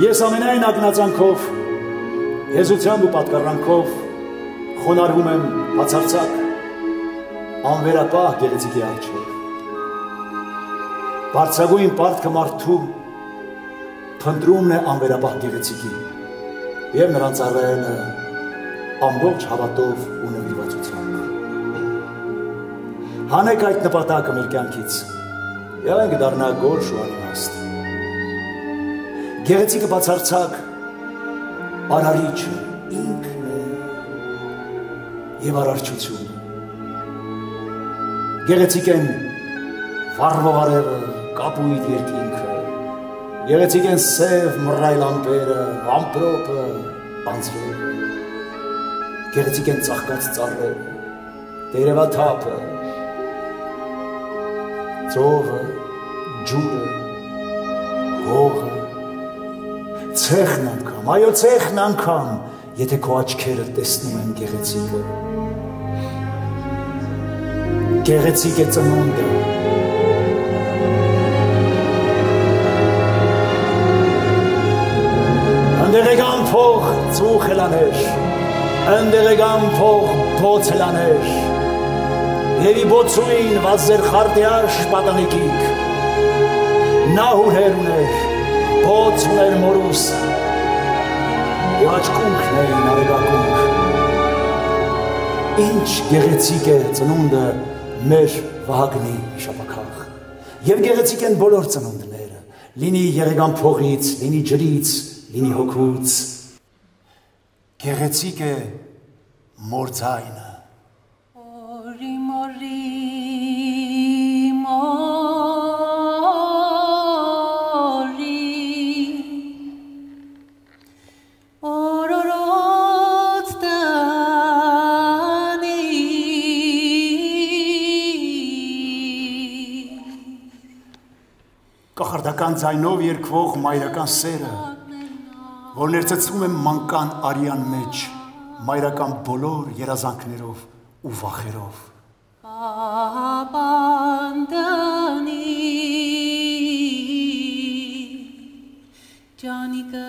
Ես ամենայն ակնածանքով, հեզությամբ ու պատկառանքով խոնարհվում եմ բացարձակ անվերապահ գեղեցիկի առջև։ Բարձրագույն պարտքը մարդու փնտրումն է անվերապահ գեղեցիկի եւ նրան ծառայելը ամբողջ հավատով ու նվիրվածությամբ։ Հանեք այդ նպատակը մեր կյանքից եւ այն կդառնա գորշ ու անիմաստ։ Գեղեցիկը բացարձակ արարիչը ինքն է եւ արարչությունը։ Գեղեցիկ են վառվողարևը, կապույտ երկինքը, գեղեցիկ են սև մռայլ ամպերը, ամպրոպը, անձրևը, գեղեցիկ են ծաղկած ծառերը, տերևաթափը, ծովը, ջուրը, հողը, ցեխն անգամ, այո ցեխն անգամ, եթե քո աչքերը տեսնում են գեղեցիկը։ Գեղեցիկ է ծնունդը։ Ընդեղ եկան փող ծուխ էլաներ, ընդեղ եկան փող բոց էլաներ, Եվի բոցուին վազեր խարդյաշ պատանիկիկ, նա հուրհեր ուներ, բոց ուներ մորուս, և աչկունքն էին արեգակունք։ Ինչ գեղեցիկ է ծնունդը մեր Վահագնի իշապաքաղ, և գեղեցիկ են բոլոր ծնունդները, լինի եղեգան փողից, լինի ջրից, լինի հոգուց, գեղեցիկ է մոր ձայնը, կախարդական ձայնով երկվող մայրական սերը, որ ներծծվում է մանկան արյան մեջ, մայրական բոլոր երազանքներով ու վախերով։ Ապանդանի ջանիկը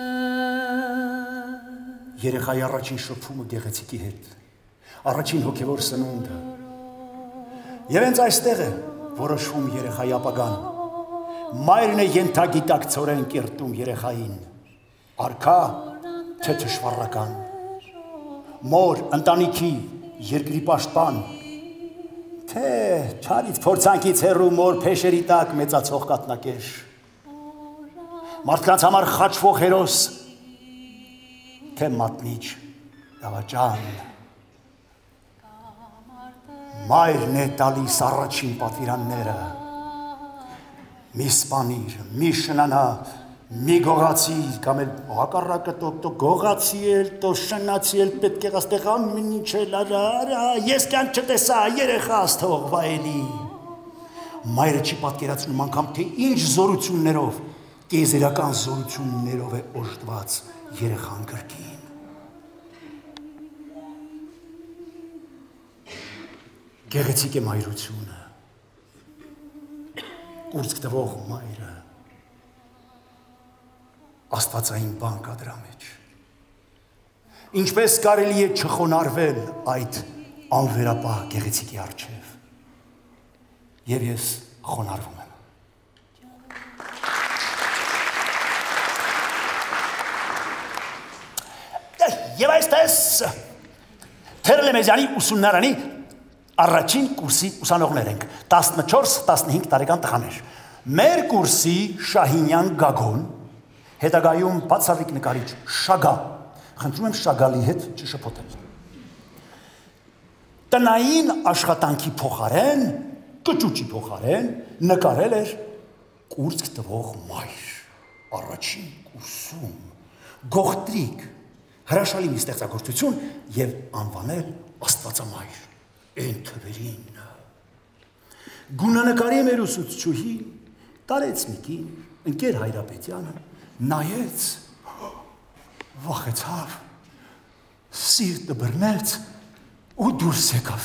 Երեխայի առաջին շփումը գեղեցիկի հետ, առաջին հոգևոր սնունդը, և հենց այստեղ է որոշվում երեխայի ապագան, մայրն է ենթագիտակցորեն կերտում երեխային, արքա թե թշվառական, մոր, ընտանիքի, երկրի պաշտպան, թե չարից փորձանքից հեռու մոր փեշերի տակ մեծացող կաթնակեր, մարդկանց համար խաչվող հերոս, թե մատնիչ դավաճան, մայրն է տալիս առաջին պատվիրանները, մի սպանիր, մի շնանա, մի գողացիր, կամ էլ հակառակը տո գողացի էլ, տո շնացի էլ պետք է աստեղ ամեն ինչ էլ արա, ես կյանք չտեսա, երեխաս թող վայելի։ Մայրը չի պատկերացնում անգամ, թե ինչ զորություններով, կեզերական զորություններով է օժտված երեխան գրկին։ Գեղեցիկ է մայրությունը, կուրծք տվող մայրը, աստվածային բան կա դրա մեջ։ Ինչպես կարելի է չխոնարհվել այդ անվերապահ գեղեցիկի առջև, և ես խոնարհվում եմ։ Եվ այսպես Թերլեմեզյանի ուսումնարանի առաջին կուրսի ուսանողներ ենք, 14-15 տարեկան տղաներ։ Մեր կուրսի Շահինյան Գագոն, հետագայում բացառիկ նկարիչ Շագա, խնդրում եմ Շագալի հետ չշփոթել։ Տնային աշխատանքի փոխարեն, կճուճի փոխարեն նկարել էր կուրծք տվող մայր, առաջին կուրսում, գողտրիկ, հրաշալի մի ստեղծագործություն և անվանել աստվածամայր, են թվերին։ Գունանկարի մեր ուսուցչուհի տարեց մի կին, ընկեր Հայրապետյանը, նայեց, վախեցավ, սիրտը բռնեց ու դուրս եկավ։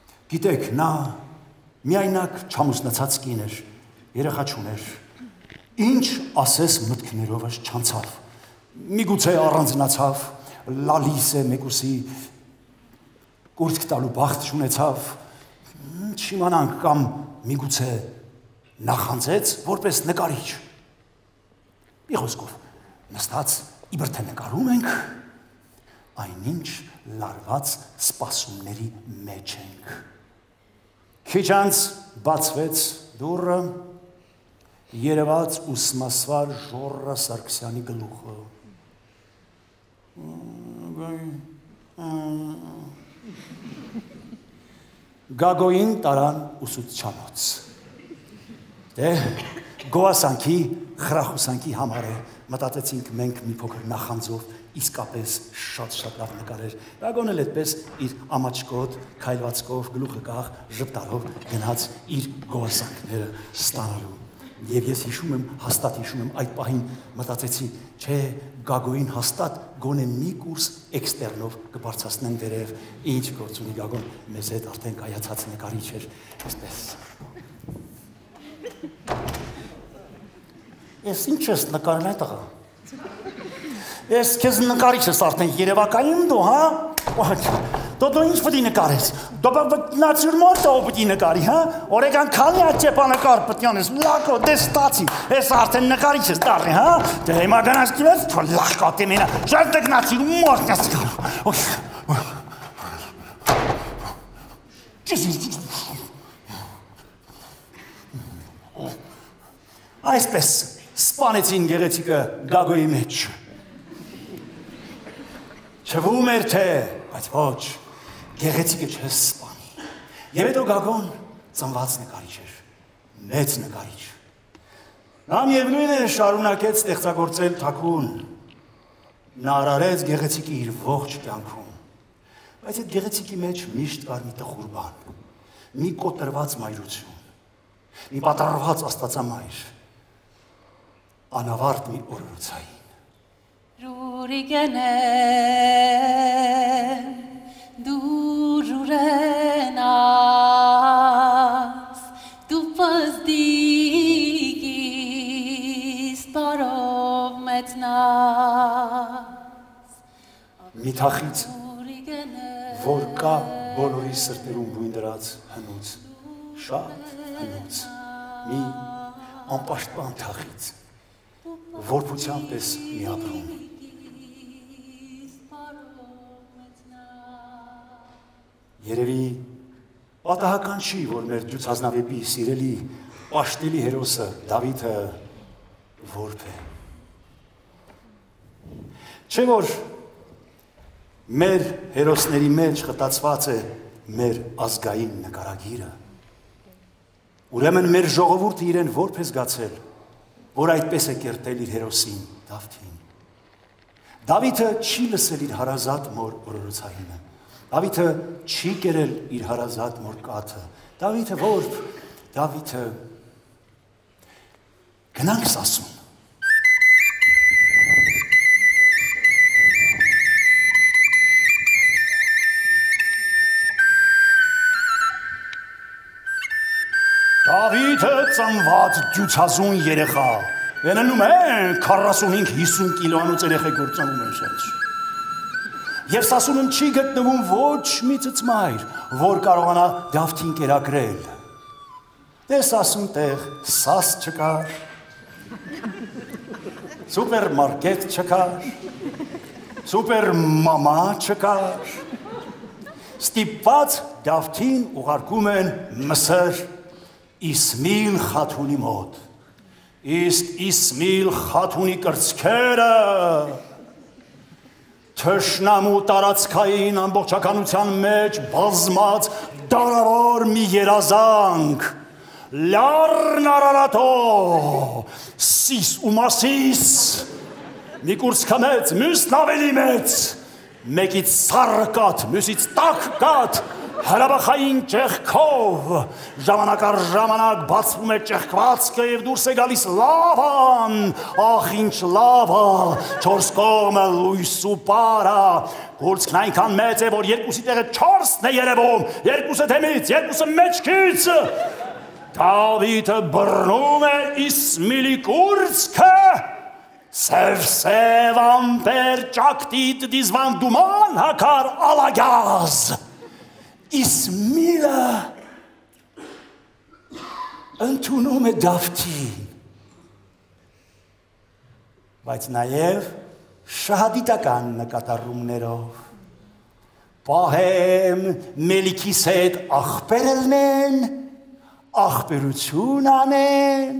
Գիտեք, նա միայնակ չամուսնացած կին էր, երեխա չուներ, Ինչ ասես մտքներովս չանցավ։ Միգուցե առանձնացավ, լալիս է մեկուսի կուրծք տալու բախտ չունեցավ։ Չիմանանք կամ միգուցե նախանձեց որպես նկարիչ։ Մի խոսքով նստած իբր թե նկարում ենք, այնինչ լարված սպասումների մեջ ենք։ Քիչ անց բացվեց դուռը, երևաց ուսմասվար Ժոռա Սարգսյանի գլուխը։ Գագոյին տարան ուսուցչանոց։ Դե գոհասանքի, խրախուսանքի համար է, մտածեցինք մենք մի փոքր նախանձով իսկապես շատ լավ նկարեր։ Գագոն էլ այդպես իր ամաչկոտ, քայլվածքով, գլուխը կախ, ժպտալով գնաց իր գոհասանքները ստանալու։ Եվ ես հիշում եմ, հաստատ հիշում եմ այդ պահին մտածեցի, չէ, Գագոյին հաստատ գոնե մի կուրս էքստերնով կբարձրացնեն դերև, ինչ գործ ունի Գագոն, մեզ հետ արդեն կայացած նկարիչ էր, այսպես։ Ես ինչ ես նկարել այդ աղա։ Ես քեզ նկարիչ ես արդեն երևակայում դու, հա? Դու ինչ պետք է նկարես։ Դու նացյուրմորտը պետք է նկարի, հա? Օրեգան քանի աճեպանակար պետք է անես, լակո դե ստացի։ Ես արդեն նկարիչ ես դառնի, հա? Դե հիմա գնաս դիվես, լակո դե մենա։ Շարդեք նացյուրմորտ ես գալու։ Այսպես սպանեցին գեղեցիկը Գագոյի մեջ։ Չվում էր թե, բայց ոչ, գեղեցիկը չես սպանի։ Եվ հետո Գագոն ծնված նկարիչ էր, մեծ նկարիչ։ Նա միևնույն է շարունակեց ստեղծագործել թաքուն։ Նա արարեց գեղեցիկի իր ողջ կյանքում։ Բայց այդ գեղեցիկի մեջ միշտ կար մի տխուր բան, մի կոտրված մայրություն, մի պատառված աստվածամայր, անավարտ մի օրորոցային։ Rurigenen dururenas tu pazdigis parov metnas Մի թախից, որ կա բոլորի սրտերում բույն դրած հնուց, շատ հնուց, մի անպաշտպան թախից, որբության պես մի ապրում։ Երևի պատահական չի, որ մեր ջուցազնավեպի սիրելի պաշտելի հերոսը Դավիթը որբ է։ Չէ որ մեր հերոսների մեջ խտացված է մեր ազգային նկարագիրը։ Ուրեմն մեր ժողովուրդը իրեն որբ է զգացել, որ այդպես է կերտել իր հերոսին Դավթին։ Դավիթը չի լսել իր հարազատ մոր օրորոցայինը։ Դավիթը չի կերել իր հարազատ մոր կաթը։ Դավիթը որբ, Դավիթը գնանք Սասուն։ Դավիթը ծնված ջուցազուն երեխա, վեննում է 45-50 կիլոանուց երեխեք որ ծնում են շենց։ Եվ Սասունում չի գտնվում ոչ մի ծծմայր, որ կարողանա Դավթին կերակրել։ Դե Սասուն տեղ սաս չկար, սուպերմարկետ չկար, սուպերմամա չկար, ստիպված Դավթին ուղարկում են Մսր Իսմիլ Խաթունի մոտ, իսկ Իսմիլ Խաթունի կրծքերը թշնամու տարածքային ամբողջականության մեջ բազմած դարավոր մի երազանք, լարն արարատո, սիս ու մասիս, մի կուրծքը մեծ, մյուսն ավելի մեծ, մեկից սառը կաթ, մյուսից տաք կաթ, հրաբախային ճեղքով, ժամանակ առ ժամանակ բացվում է ճեղքվածքը և դուրս է գալիս լավան, ախ ինչ լավա, չորս կողմը լույս ու պարա, կուրծքն այնքան մեծ է, որ երկուսի տեղը չորսն է երևում, երկուսը դեմից, երկուսը մեջքից, Դավիթը բռնում է Իսմիլի կուրծքը, Սև ամպեր ճակտիտ դիզվան դուման հակար ալագյազ, Իսմիլը ընդունում է Դավթին, բայց նաև շահադիտական նկատառումներով, պահեմ Մելիքիս հետ աղբերելնեն, աղբերություն անեն,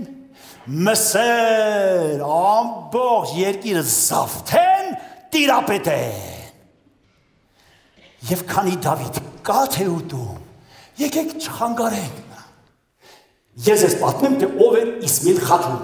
մսեր ամբողջ երկիրը զավթեն, տիրապետեն։ Եվ քանի Դավիթ կաթ է ուտում, եկեք չխանգարենք նրան։ Ես ես պատմեմ, թե ով է Իսմիլ խաթունը։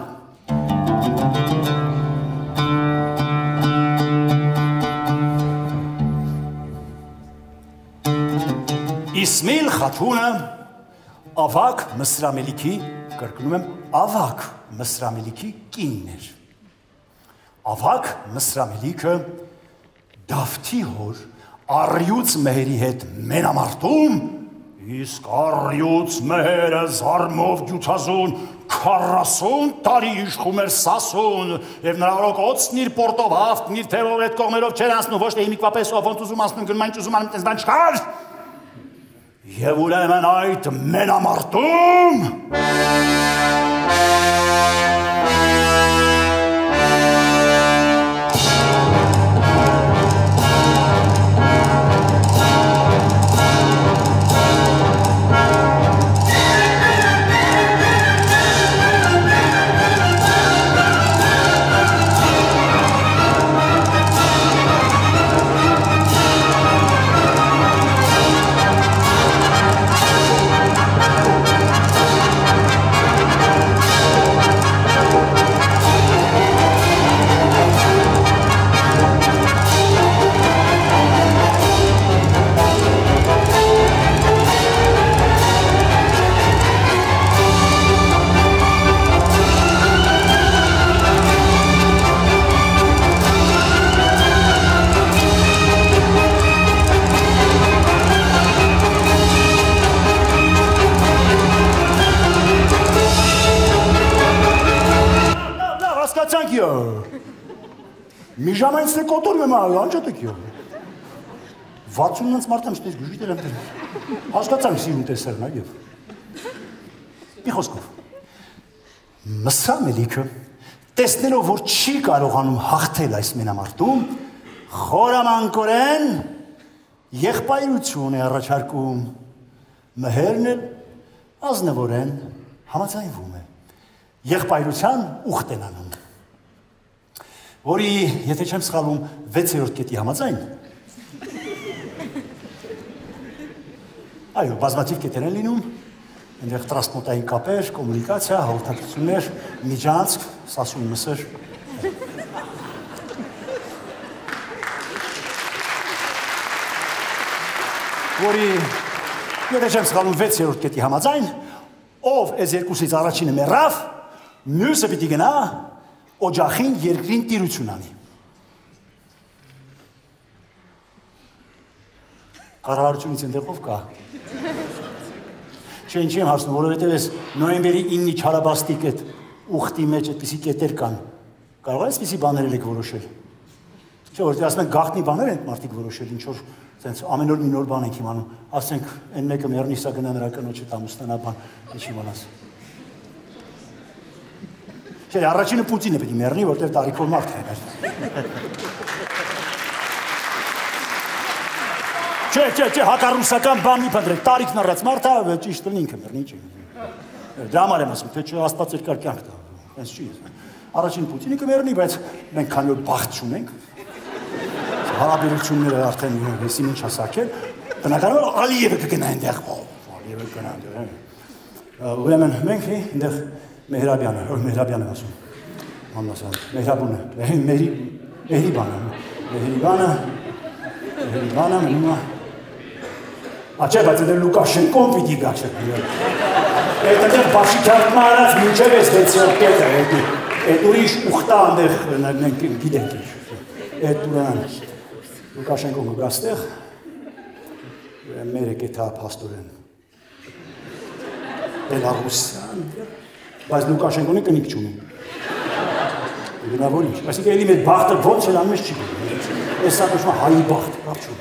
Իսմիլ խաթունը ավակ Մսրամելիքի, կրկնում եմ, ավակ Մսրամելիքի կինն էր։ Ավակ Մսրամելիքը Դավթի հոր առյուծ մեհերի հետ մենամարտում, իսկ առյուծ մեհերը զարմով ջութազուն 40 տարի իշխում էր Սասուն, և նրա ռոկոցն իր պորտով հավտն իր թևով հետ կողմերով չեր անցնում, ոչ թե հիմիկվապես ովոնց ուզում անցնում, գնում այն ճուզում անում, տենց բան չկար։ Եվ ուրեմն այդ մենամարտում մի ժամանց է կոտորում եմ անջատեք յո։ 60-նց մարդամ շտես գժիտել եմ դրում։ Հասկացանք սիրուն տեսերն այև։ Մի խոսքով, Մսրամելիքը, տեսնելով, որ չի կարողանում հաղթել այս մենամարտում, խորամանկորեն եղբայրություն է առաջարկում, մհերն էլ ազնվորեն համաձայնվում է, եղբայրության ուխտ են անում, որի, եթե չեմ սխալվում, 6-րդ կետի համաձայն։ Այո, բազմաթիվ կետեր են լինում, այնտեղ տրանսպորտային կապեր, կոմունիկացիա, հաղորդակցություններ, միջանցք, Սասուն Մսր։ Որի, եթե չեմ սխալվում, 6-րդ կետի համաձայն, ով այս երկուսից առաջինը մեռավ, մյուսը պիտի գնա օջախին երկրին տիրություն անի։ Կառավարությունից ընդեղով կա։ Չէ, ինչի եմ հասնում, որովհետև ես նոյեմբերի 9-ի չարաբաստիկ այդ ուխտի մեջ այդպիսի կետեր կան։ Կարող է այսպիսի բաներ եք որոշել։ Չէ, որովհետև ասում են գաղտնի բաներ են մարդիկ որոշել, ինչ որ ամեն օր մի նոր բան ենք իմանում, ասենք այն մեկը մեռնի, սա գնա նրա կնոջը տամուստանա բան, ինչ իմանաս։ Չէ, առաջինը Պուտինը պետք է մեռնի, որտեղ տարիքով մարդ է։ Չէ, հակառուսական բան մի փնտրեք, տարիքն առած մարդը, ճիշտ լինի ինքը մեռնի, չէ։ Դրա համար եմ ասում, թե չէ Աստված երկար կյանք տա, այնց չի։ Առաջին Պուտինը կմեռնի, բայց մենք քանի որ բախտ չունենք, հարաբերությունները արդեն հեսին ինչ հասակել, բնականաբար Ալիևը կգնա այնտեղ, Ալիևը կգնա այնտեղ։ Ուրեմն մենք այնտեղ Մեհրաբյանը եմ ասում, Աննասյան, Մեհրաբունը, Մեհրիբանը մնում է, աչե, բայց էդ Լուկաշենկոն պիտի գա չէ, էդ այնտեղ բաշիքարդմա արած մինչև ես դեցյալ կետը, էդ ուրիշ ուխտա այնտեղ մենք գիտենք ինչ, էդ ուրան Լուկաշենկոն գաստեղ, մեր եկեթա պաստորեն։ Բելարուսյան, բայց Լուկաշենկոն կնիկ չունի։ Գնա որ ինչ, այսինքն էլի մեր բախտը ոնց էլ անմես չի գնում։ Էս սա կոչվում է հայի բախտ, կապ չունի։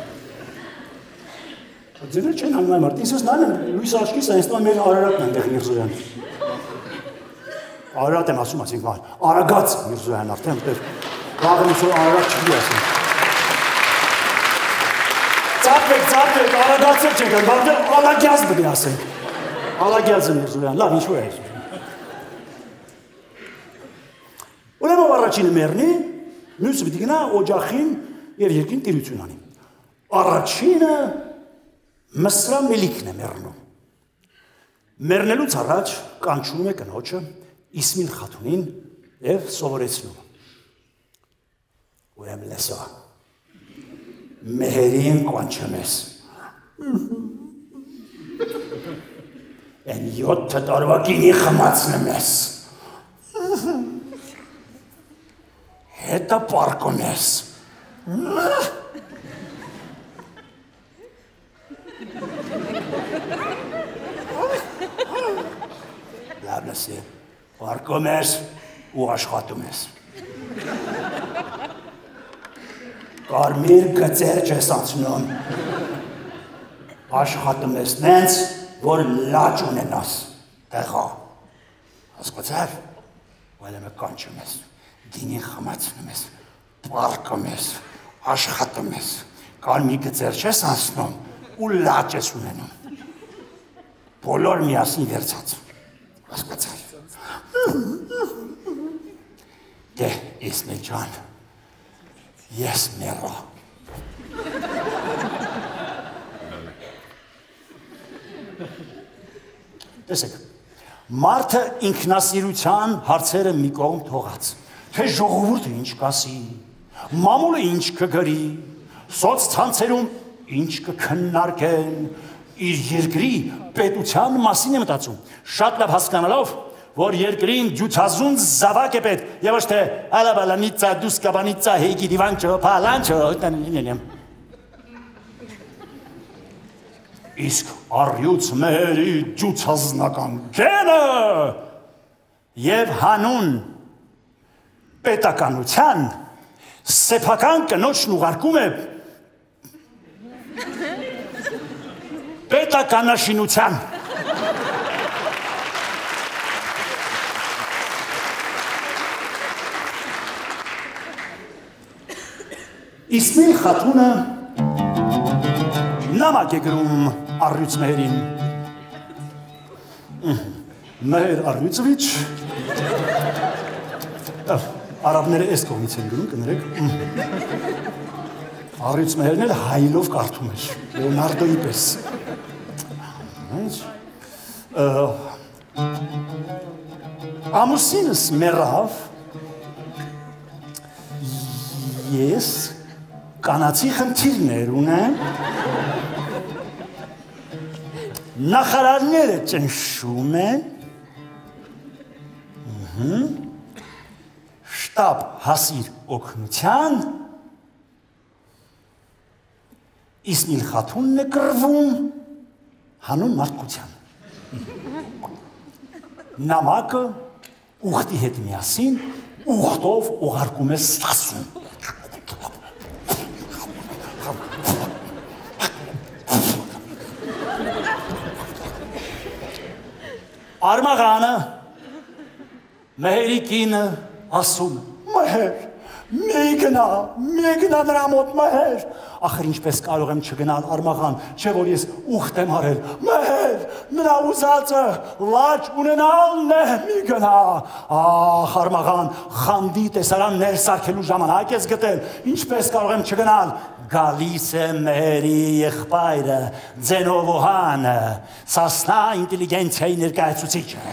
Ձեր չեն անում այդ մարդը, ինձ նայում են լույս աչքիս, այնստեղ մեր Արարատն են դեղ Միրզոյան։ Արարատ եմ ասում, այսինքն Արագած Միրզոյան արդեն, դեռ վաղը որ Արարատ չի ասում։ Ծափեք, Արագածը չեք, բայց Ալագյազ բնի ասենք։ Ալագյազը Միրզոյան, լավ, ինչու է այս։ Ուրեմն առաջինը մեռնի, մյուսը պիտի գնա օջախին եւ երկին տիրություն անի։ Առաջինը Մսրա Մելիքն է մեռնում։ Մեռնելուց առաջ կանչում է կնոջը Իսմիլ խաթունին եւ սովորեցնում։ Ուրեմն լսո։ Մեհերին կանչում ես։ Են 7 տարվա գինի խմացնում ես։ Հետը պարկում ես։ Լավ լսի, պարկում ես ու աշխատում ես։ Կարմիր գծեր չես անցնում։ Աշխատում ես նենց, որ լաճ ունենաս, տեղա։ Հասկացար, վայլեմ է կանչում ես, գինի խմացնում ես, պարկում ես, աշխատում ես, կարմիր գծեր չես անցնում ու լաճ ես ունենում։ Բոլոր միասին վերցած, հասկացար։ Դե, Իսմիլ ջան, ես մեռա։ Տեսեք, մարդը ինքնասիրության հարցերը մի կողմ թողած, թե ժողովուրդը ինչ կասի, մամուլը ինչ կգրի, սոցցանցերում ինչ կքննարկեն, իր երկրի պետության մասին է մտածում, շատ լավ հասկանալով, որ երկրին ջութազուն զավակ է պետք, եւ ոչ թե ալաբալանիցա, դուսկաբանիցա, հեգի դիվանչո, պալանչո, Իսկ առյուծ մերի ջութազնական գենը և հանուն պետականության սեփական կնոջն ուղարկում է պետականաշինության։ Իսմիլ խաթունը նամակ է գրում առյուծ մեհերին։ Մեհեր Առյուծովիչ, արաբները էս կողմից են գրում, կներեք։ Առյուծ մեհերն էլ հայլով կարդում էր, Լեոնարդոյի պես։ Ամուսինս մեռավ, ես կանացի խնդիրներ ունեմ, նախարարները ճնշում են, շտաբ հասիր օգնության, Իսմիլ խաթունն է կռվում հանուն մարդկության։ Նամակը ուղտի հետ միասին ուղտով ուղարկում է Սասուն։ Արմաղանը մեհերի կինը ասում մեհեր, մի գնա նրա մոտ մեհեր, ախր ինչպես կարող եմ չգնալ Արմաղան, չէ որ ես ուխտ եմ արել, մեհեր, նրա ուզածը լաճ ունենալն է, մի գնա, ախ Արմաղան, խանդի տեսարաններ սարքելու ժամանակ ես գտել, ինչպես կարող եմ չգնալ, գալիս է մեհերի եղբայրը, Ձենովոհանը, Սասնա ինտելիգենցիայի ներկայացուցիչը։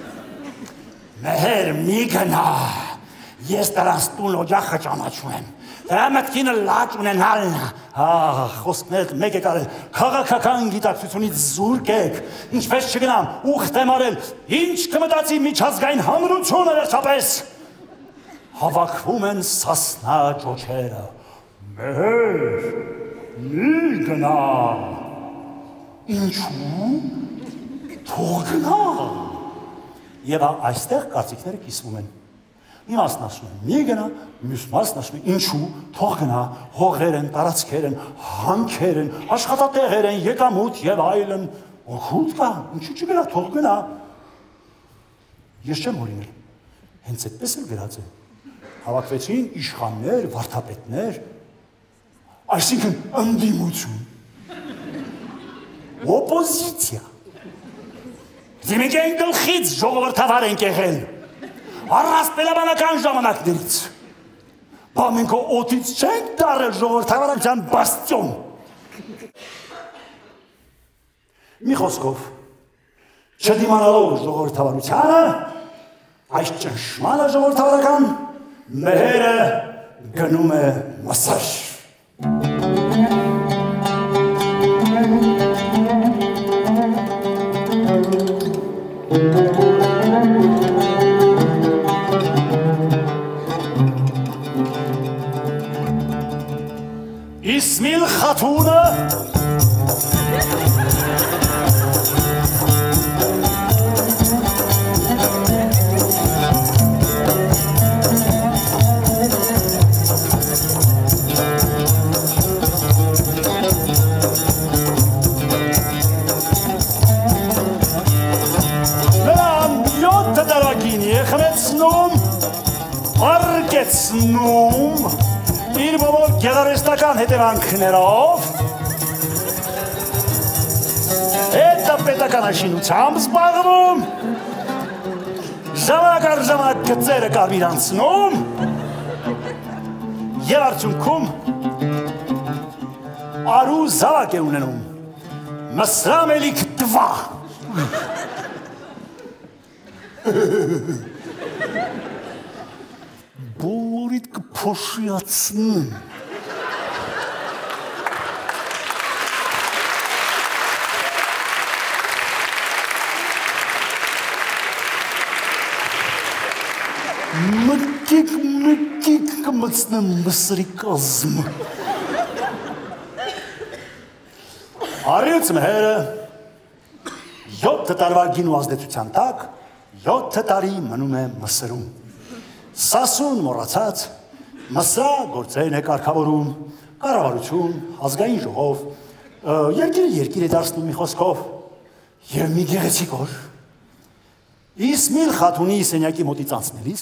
Մեհեր մի գնա, ես դրանց տուն օջախը ճանաչում եմ, դրա մտքինը լաճ ունենալն է, խոսքներդ մեկ եք արել, քաղաքական գիտակցությունից զուրկ եք, ինչպես չգնամ, ուխտ եմ արել, ինչ կմտածի միջազգային հանրությունը վերջապես, հավաքվում են Սասնա ճոճերը, մեհեր, մի գնա, ինչու, թող գնա։ Եվ այստեղ կարծիքները կիսվում են։ Մի մասն ասում են, մի գնա, մյուս մասն ասում են, ինչու, թող գնա, հողեր են, տարածքեր են, հանքեր են, աշխատատեղեր են, եկամուտ եւ այլն, օգուտ կա, ինչու չգնա, թող գնա։ Ես չեմ օրինել, հենց այդպես էլ գրած է։ Հավաքվեցին իշխաններ, վարդապետներ, այսինքն ընդդիմություն, օպոզիցիա։ Մենք են գլխից ժողովրդավար ենք եղել։ Առասպելաբանական ժամանակներից։ Բա մենք օդից չենք դարել ժողովրդավարության բաստիոն։ Մի խոսքով, չդիմանալով ժողովրդավարությանը, այս ճնշմանը ժողովրդավարական մհերը գնում է մսաշ։ İsmil Hatun'a Արգեցնում իր բոլոր գեղարվեստական հետևանքներով հետապետականաշինությամբ զբաղվում, ժամանակ առ ժամանակ գծերը կարմիրանցնում և արդյունքում արու զավակ է ունենում, մսրամելիք դվա։ Բոլորիդ կփոշիացնում։ Մկիկ կմցնեմ մսրի կազմը։ Արից մհերը 7 տարվա գինու ազդեցության տակ 7 տարի մնում է մսրում։ Սասուն մոռացած, մսրա գործերն է կարգավորում, կառավարություն, ազգային ժողով, երկիր է դարձնում մի խոսքով, և մի գեղեցիկ օր։ Իսմիլ Խաթունի սենյակի մոտից անցնելիս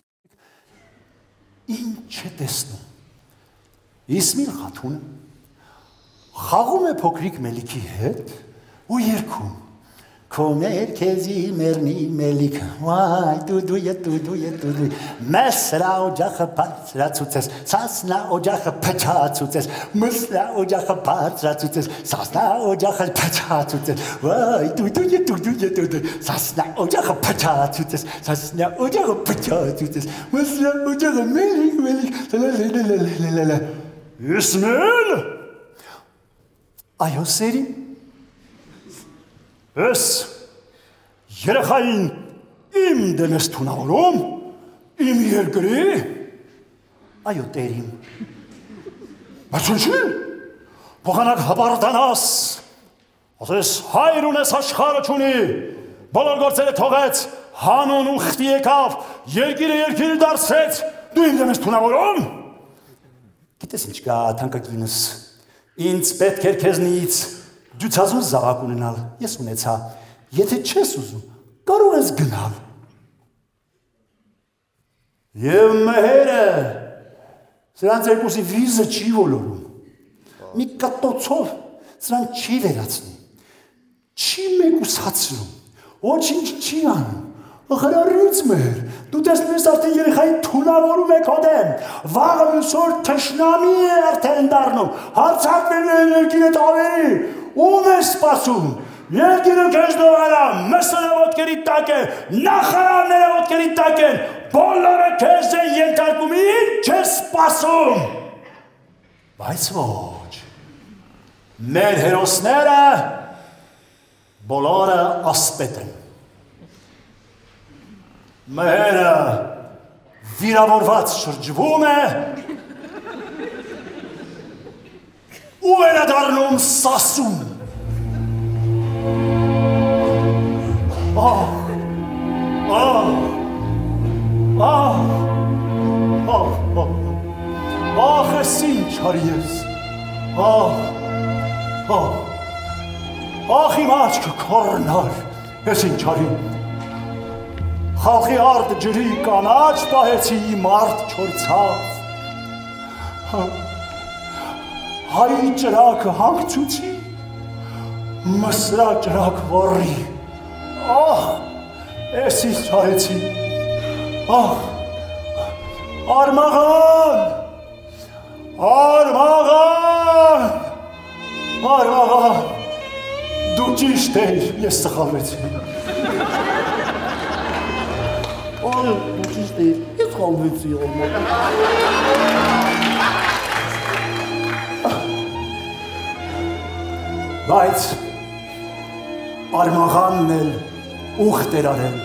ինչ է տեսնում։ Իսմիլ Խաթունը խաղում է փոքրիկ մելիքի հետ ու երգում։ Քո մերքեզի մերնի մելիք, վայ, դուդույ, մեսրա օջախը բարձրացուցես, սասնա օջախը փչացուցես, մսրա օջախը բարձրացուցես, սասնա օջախը փչացուցես, վայ, դուդույ, սասնա օջախը փչացուցես, սասնա օջախը փչացուցես, մսրա օջախը մելիք, լալալալալալալալա։ Իսմիլ, այո սերի, Ես երեխային իմ դենես թունավորում, իմ երկրի, այո տերիմ, բայց ինչի, փոխանակ հպարտանաս, ասես հայր ունես աշխարհը չունի, բոլոր գործերը թողեց, հանուն ուխտի եկավ, երկիրը դարձեց, դու իմ դենես թունավորում, գիտես ինչ կա թանկագինս, ինձ պետք էր քեզնից Դյուցազուն զավակ ունենալ, ես ունեցա, եթե չես ուզում, կարող ես գնալ։ Եվ մհերը, սրանց երկուսի վիզը չի ոլորում, մի կտոցով սրան չի վերացնում, չի մեկուսացնում, ոչինչ չի անում, խրարից մեր, դու տեսնում ես արդեն երեխային թունավորում եք հոդեմ, վաղը մյուսոր թշնամի է արդեն դառնում, հարցակվելու է երկիրը տավերի, ում է սպասում, երկիրը քեզ դողարա, մսրը ոտքերի տակ է, նախարարները ոտքերի տակ են, բոլորը քեզ են ենթարկում, ինչ է սպասում։ Բայց ոչ, մեր հերոսները բոլորը ասպետ են։ Մհերը վիրավորված շրջվում է ու վերադառնում սասուն։ Ախ, ես ինչ արի ես, ախ իմ աչքը կորնար, ես ինչ արի, խալխի արդ ջրի կանաչ պահեցի իմ արդ չորցավ, հայի ջրակը հանգցուցի, մսրա ջրակ վառի, ես ինչ արեցի, Արմաղան, դու ճիշտ էիր, ես սխալվեցի։ Դու ճիշտ էիր, ես սխալվեցի, Բայց Արմաղանն էլ ուխտ էր արել,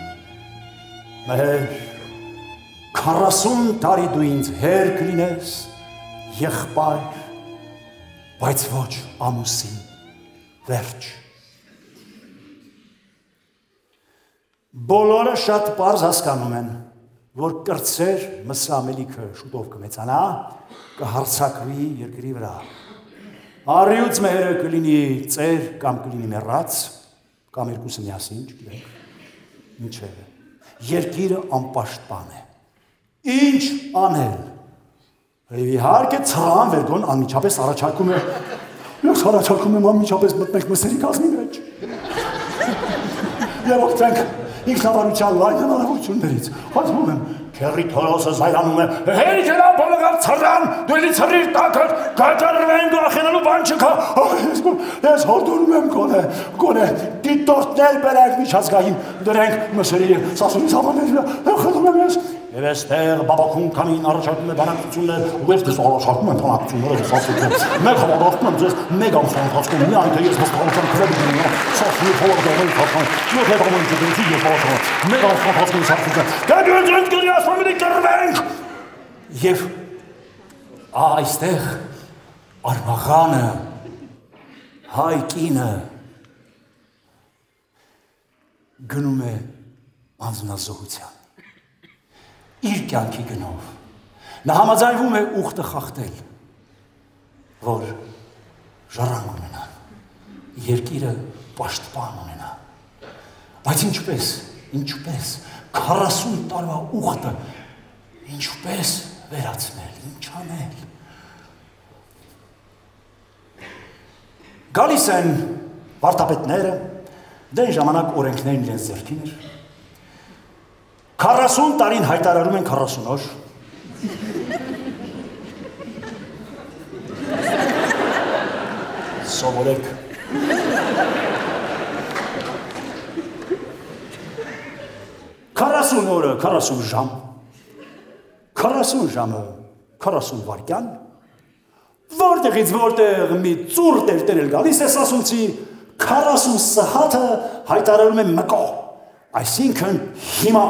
մեր 40 տարի դու ինձ հեր կլինես, եղբայր, բայց ոչ ամուսին, վերջ։ Բոլորը շատ պարզ հասկանում են, որ կրտսեր մսամելիքը շուտով կմեծանա, կհարձակվի երկրի վրա։ Առյուծ մերը կլինի ծեր կամ կլինի մեռած, կամ երկուսը միասին, չգիտենք, ինչևէ, երկիրը անպաշտպան է։ Ինչ անել։ Իհարկե ցրան վերգոն անմիջապես առաջարկում է։ Ես առաջարկում եմ անմիջապես մտնենք մսերի կազմի մեջ։ Եվ օգտենք ինքնավարության լայն հնարավորություններից։ Հազվում եմ, քեռի Թորոսը զայրանում է։ Հերիքենա բոլորավ ցրան, դու էլի ցրիր տակը, կաճառվեն գախենալու բան չկա։ Ես հորդորում եմ գոնե, դիտորդներ բերենք միջազգային, դրենք մսերի սասունի զավանները, խնդրում եմ ես։ Եվ այստեղ բաբակուն կանին առաջարկում է բանակցություններ, ու ես դες առաջարկում եմ բանակցությունները ես ասում եմ, մեկ հավատացնում եմ ձեզ մեկ ամսվա ընթացքում միայն թե ես վստահության քրեդիտ ունենամ, սասունի փողոցներն խախան, ես հետագայում չդնեցի ես առաջարկում, մեկ ամսվա ընթացքում ես ասում եմ, գագյոց ընդ գրի ասում եմ կռվենք։ Եվ այստեղ Արմաղանը, հայ կինը գնում է անձնազոհության։ Իր կյանքի գնով, նա համաձայնվում է ուխտը խախտել, որ ժառանգ ունենա, երկիրը պաշտպան ունենա, բայց ինչպես, 40 տարվա ուխտը, ինչպես վերացնել, ինչ անել։ Գալիս են վարդապետները, դեն ժամանակ օրենքներն իրենց ձեռքին էր, 40 տարին հայտարարում են 40 օր։ Սովորեք։ Քառասուն օրը 40 ժամ, 40 ժամը 40 վայրկյան, որտեղից որտեղ մի ծուռ տերտերել գալիս է ասացունցի, 40 սահաթը հայտարարում է մկո, այսինքն հիմա,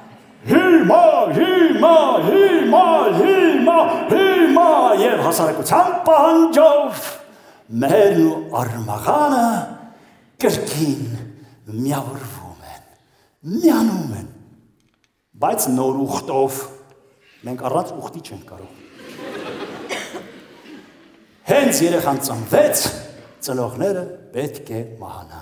և հասարակության պահանջով մերն ու Արմաղանը կրկին միավորվում են, միանում են, բայց նոր ուխտով, մենք առանց ուխտի չենք կարող։ Հենց երեխան ծնվեց, ծնողները պետք է մահանան։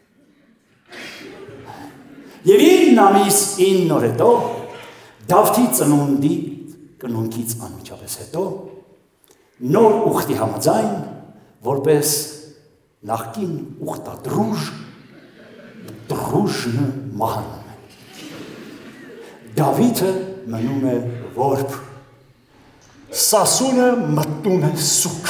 Եվ 9 ամիս 9 օր հետո, Դավթի ծնունդի կնունքից անմիջապես հետո, նոր ուխտի համաձայն, որպես նախկին ուխտադրուժ, դրուժը մահանում է։ Դավիթը մնում է որբ, Սասունը մտնում է սուկ։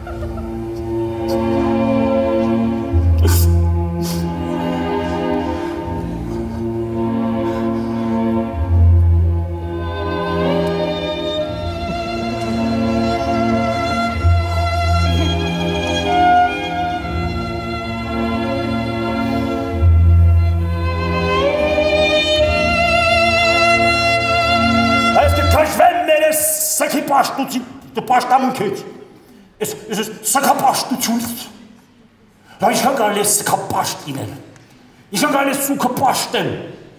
Պաշտամունքից, ես սքապաշտությունից, դա ինչքան կարելի է սքապաշտ ինել, Իշան գալիս սուքը պաշտել։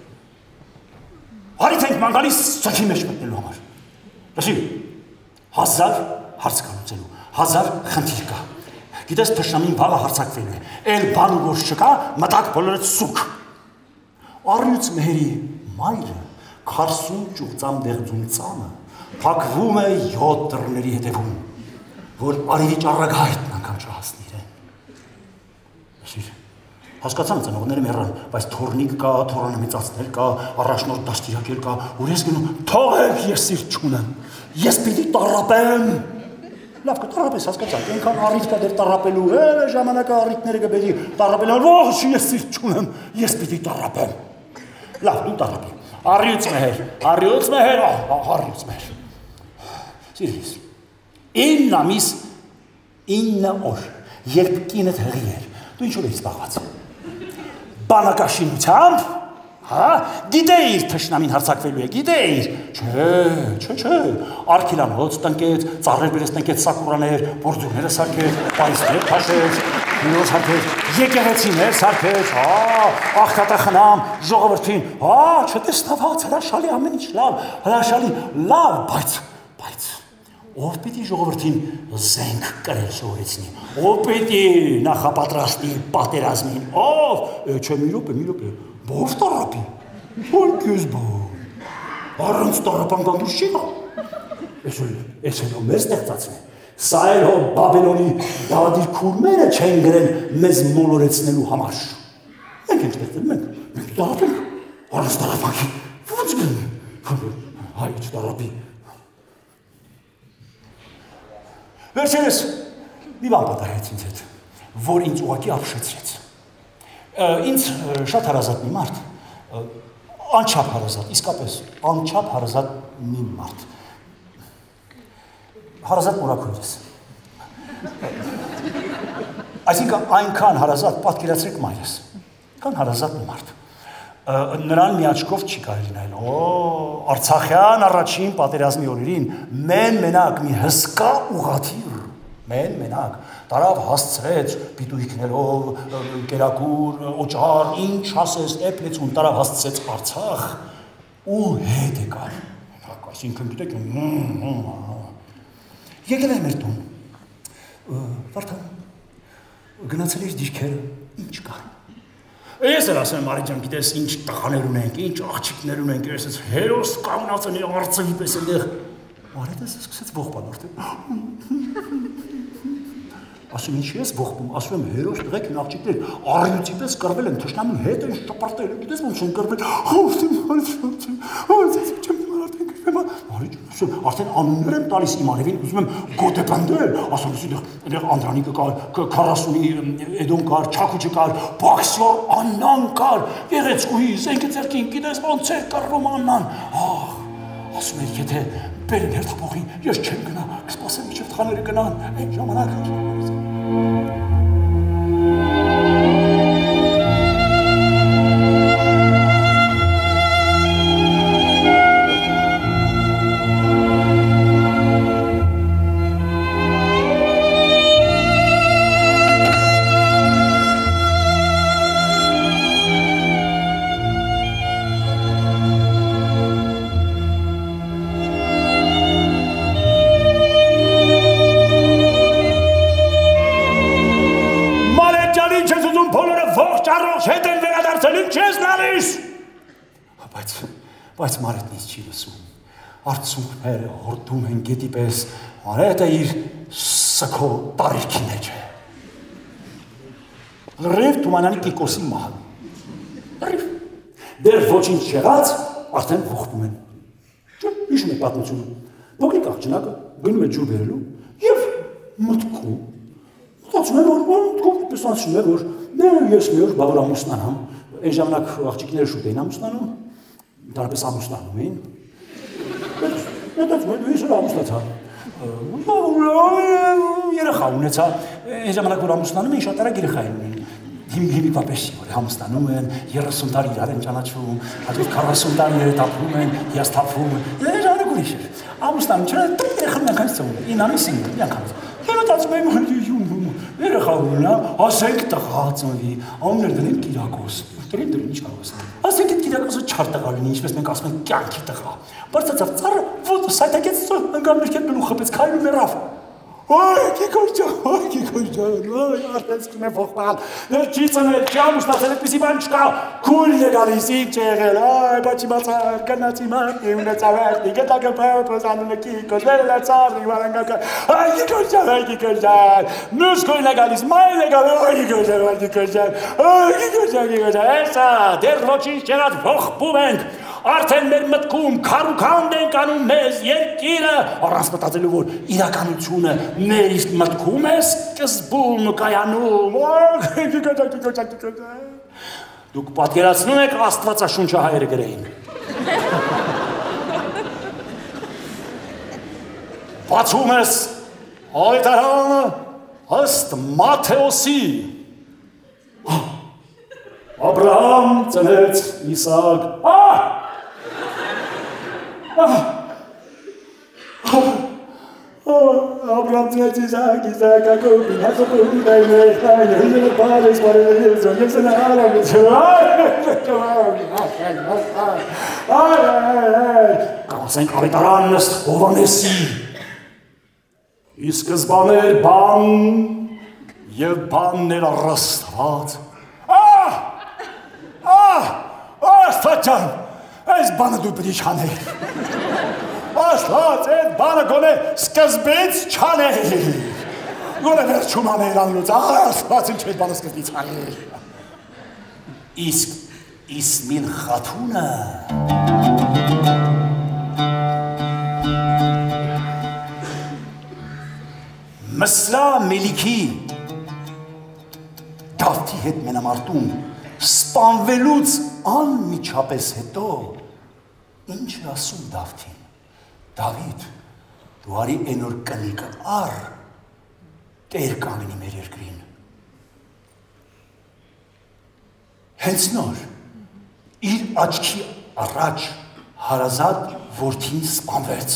Հարիթ ենք ման գալիս սոքի մեջ մտնելու համար։ Լսի, 1000 հարց կանուցելու, 1000 խնդիր կա։ Գիտես թշնամին վաղը հարցակվելու է, էլ բան ու գործ չկա, մտակ բոլորը սուք։ Առյուծ մեհերի մայրը 40 ճուղծամ դեղձուն ծանը փակվում է 7 դռների հետևում, որ արիվի ճառագայթն անգամ չհասնի իրեն։ Լսիր, հասկացան ծնողները մեռան, բայց թորնիկ կա, թորանամեծացնել կա, առաջնորդ դաստիարակել կա, որ ես գնում, թողեք ես սիրտ չունեմ, ես պիտի տառապեմ։ Լավ կտառապես, հասկացանք, այնքան առիթ կա դեր տառապելու, ժամանակը առիթները կբերի տառապելու, ոչ ես սիրտ չունեմ, ես պիտի տառապեմ։ Լավ, դու տառապի, առյուծ մեհեր, Սիրիս, 9 ամիս 9 օր, երբ կինդ հղի էր, դու ինչ որ էիր զբաղված։ Բանակաշինությամբ, գիտեիր թշնամին հարձակվելու է, գիտեիր։ Չէ, արգիլան հոց տնկեց, ծառեր բերեց տնկեց սակուրաներ, բորձուկները սարքեց, պարիսներ քաշեց, հյուրոց հարկեց, եկեղեցիներ սարքեց, աղքատախնամ, ժողովրդին, չտեսնված, հրաշալի ամեն ինչ լավ, բայց ով պիտի ժողովրդին զենք կրել սովորեցնի, ով պիտի նախապատրաստի պատերազմին, ով, չէ մի րոպե, բով տառապի, որ քեզ բով, առանց տառապան կանդուր չի գա, ես էլ մեզ ստեղծացն է, սա էլ հո Բաբելոնի դավադիր քուրմերը չեն գրել մեզ մոլորեցնելու համար, մենք ենք ստեղծել, մենք տառապենք, առանց տառապանքի, ոնց գնի, հայ չտառապի, Վերջերս մի բան պատահեց ինձ հետ, որ ինձ ուղղակի ապշեցրեց։ Ինձ շատ հարազատ մի մարդ, անչափ հարազատ, իսկապես անչափ հարազատ մի մարդ։ Հարազատ մորաքույրս։ Այսինքն այնքան հարազատ, պատկերացրեք մայրս, կան հարազատ մի մարդ։ Նրան մի աչքով չի կարելի նայել, Արցախյան առաջին պատերազմի օրերին մենակ մի հսկա ուղղաթիռ, մենակ, տարավ հասցրեց պիտույքներով, կերակուր, օճառ, ինչ ասես, էպլեցուն տարավ հասցրեց Արցախ ու հետ եկար, այսինքն գիտեք, եկել էր մեր տուն, Վարդան, գնացել էր դիրքերը, ինչ կար։ Ես էլ ասեմ, Մարի ջան, գիտես, ինչ տղաներ ունենք, ինչ աղջիկներ ունենք, ես հերոս կանգնած են արծվի պես այնտեղ։ Մարիը սկսեց ողբալ արդեն։ Ասում ինչ ես ողբում, ասում եմ հերոս տղեկ են աղջիկներ, առյուծի պես կռվել են, թշնամի հետ են շպրտել, գիտես ոնց են կռվել։ Արդեն անուններ եմ տալիս իմ արևին, ուզում եմ գոտե պնդել, ասում եմ Անդրանիկը կար, 40-ի Էդոն կար, Չաքուչը կար, բոքսյոր Աննան կար, Գեղեցկուհի, զենքը ձեռքին, գիտես ոնց էր կռվում Աննան, ասում էր եթե բերեն հերթափոխին, ես չեմ գնա, կսպասեմ մինչև տղաները գնան, այն ժամանակ Բայց Մարեթն ինձ չի լսում, արցունքները հորդում են գետի պես, Մարեթը իր սքո տարիքի մեջ է։ Լրիվ Թումանյանի Կիկոսի մահը, լրիվ, դեր ոչինչ չեղած, արդեն ողբում են, հիշում է պատմությունը, փոքրիկ աղջնակը գնում է ջուր բերելու և մտքում, մտածում է, որ պես անցնում է, որ ես մի օր բավուր ամուսնանամ, այն ժամանակ աղջիկները շուտ էին ամուսնանում, դարպես ամուսնանում էին, ես որ ամուսնացա, երեխա ունեցա, այն ժամանակ որ ամուսնանում էին, շատ արագ երեխա են ունեն, հիմի պապեսի, որ ամուսնանում են, 30 տարի իրար են ճանաչվում, հատուկ 40 տարի երետ ապրում են, հիասթափվում են, այն ժամանակ ուրիշ էր, ամուսնանում չեն, երեխան միանգամից ծնվում է, 9 ամիս 5 միանգամից, և մտածում եմ, Երեխա ունենամ, ասենք տղա ծնվի, անուններ դնենք Կիրակոս։ Դրին ինչ կարող ասեմ։ Ասենք այդ Կիրակոսը չար տղա լինի, ինչպես մենք ասում ենք կյանքի տղա։ Բարձրացավ ծառը, ո՞տ սայթակեց ընկան մեր կերպ գլուխ խփեց, քայլում մեռավ։ Ay, արդեն սկսում է փոխվել։ Չի ծնել, չի ամուսնացել, այդպիսի բան չկա։ Քույրն է գալիս, ինչ է եղել։ Այ, բաչի բացար, գնացի մարտի, ունեցավերտի, գետակը պրոզանունը կիկոս, վերելացարի, վարանգակը։ Այ, Կիկոջան։ Մյուս քույրն է գալիս, մայրն է գալիս, Կիկոջան, հեսա, դեր ոչինչ չեղած ողբում ենք։ Արդեն մեր մտքում քարուքանդ ենք անում մեզ երկիրը, առանց մտածելու, որ իրականությունը մեր իսկ մտքում է սկզբում կայանում։ Դուք պատկերացնում եք Աստվածաշունչը հայերը գրեին։ Բացում ես Ավետարանը ըստ Մատթեոսի։ Աբրահամ ծնեց Իսահակ։ Աբրահամ ծնեց Իսահակ, Յակոբին, Հակոբին, Դավիթ, Պարես, Ասենք Ավետարանն ըստ Հովհաննեսի։ Ի սկզբան էր բան, և բանն էր առաստված։ Աստված ջան, այս բանը դու պիտի չանեիր։ Աստված, այդ բանը գոնե սկզբից չանեիր։ Գոնե վերջում անեիր անլուց, Աստված ինչ այդ բանը սկզբից անեիր։ Իսկ Իսմիլ խաթունը Մսլա Մելիքի Դավթի հետ մենամարտում սպանվելուց անմիջապես հետո ինչ է ասում Դավթին։ Դավիթ, դու արի այն օր կնիկը առ, Տեր կանգնի մեր երկրին։ Հենց նոր իր աչքի առաջ հարազատ որդին սպանվեց։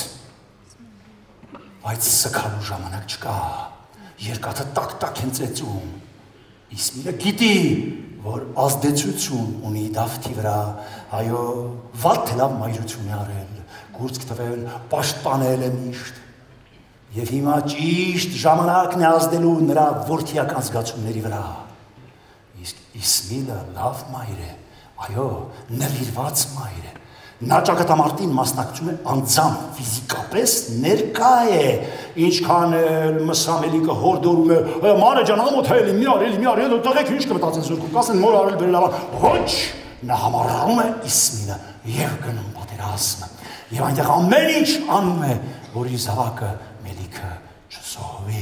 Բայց սգալու ժամանակ չկա, երկաթը տակ-տակ են ծեծում։ Իսմիլը գիտի, որ ազդեցություն ունի Դավթի վրա, այո, վատ թե լավ մայրություն է արել, գործք տվել, պաշտպանել է միշտ։ Եվ հիմա ճիշտ ժամանակն է ազդելու նրա որդիական զգացումների վրա։ Իսկ Իսմիլը լավ մայր է, այո, նվիրված մայր է։ Նա ճակատամարտին մասնակցում է անձամբ ֆիզիկապես ներկա է, ինչքան էլ Մսամելիկը հորդորում է, մանե ջան, ամոթ էլի, մի արել, տղեկ ինչ կմտածեն զորքում, կասեն մոր արել բերելավան, ոչ, նա համառանում է Իսմիլը և գնում պատերազմը, և այնտեղ ամեն ինչ անում է, որ իր զավակը Մելիքը չսողվի։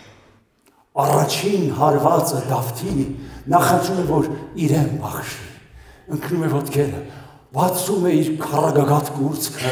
Առաջին հարվածը Դավթի նախանձում է, որ իրեն բախշի, ընկնում է ոտքերը, բացում է իր քարագագաթ կուրծքը։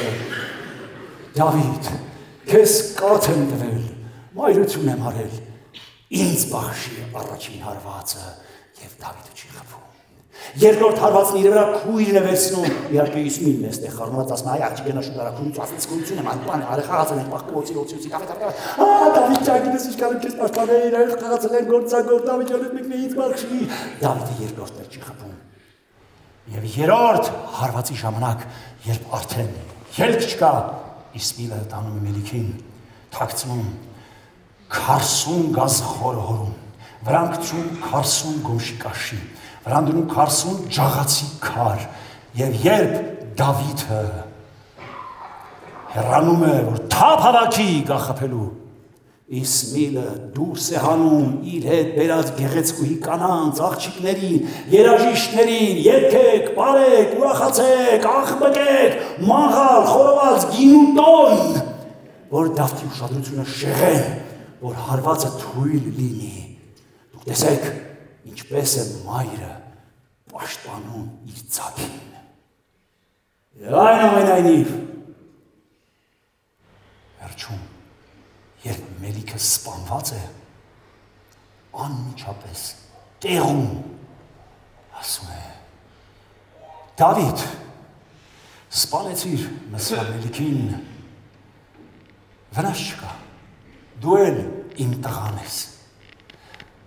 Դավիթ, քեզ կաթ եմ տվել, մայրություն եմ արել, ինձ բախշի առաջին հարվածը, և Դավիթը չի խփում։ Երկրորդ հարվածն իր վրա քույրն է վերցնում, իհարկե Իսմիլն է ստեղ խառնված, ասում է, այ աղջիկը նշուտարակությունից ասեց կուրություն եմ, այդ բանը, արի խաղացել ենք, պաղկվոցի, Դավիթ ջան, գիտես ինչ կարում քեզ պաշտպանել, այլ խաղացել ենք գործագոր, Դավիթ ջան, այդ մեկն է ինձ բախշի։ Դավիթը երկրորդն չի խփում։ Եվ երրորդ հարվածի ժամանակ, երբ արդեն ելք չկա, Իսմիլը տանում է Մելիքին, թաքցնում, 40 գազ խորհորում, վրան գցում 40 գոմշիկաշի, վրան դնում 40 ջաղացի քար, և երբ Դավիթը հեռանում է, որ թափ հավաքի գախփելու, Իսմիլը դուրս է հանում իր հետ բերած գեղեցկուհի կանանց, աղջիկներին, երաժիշտներին, երգեք, պարեք, ուրախացեք, աղբկեք, մաղալ, խորոված, գինուտոն, որ Դավթի ուշադրությունը շեղեն, որ հարվածը թույլ լինի։ Դուք տեսեք, ինչպես է մայրը պաշտպանում իր ծագին։ Եվ այնուամենայնիվ, վերջում, երբ Մելիքը սպանված է, անմիջապես տեղում ասում է. Դավիթ, սպանեցիր Մսլա Մելիքին, վնաս չկա, դու էլ իմ տղան ես,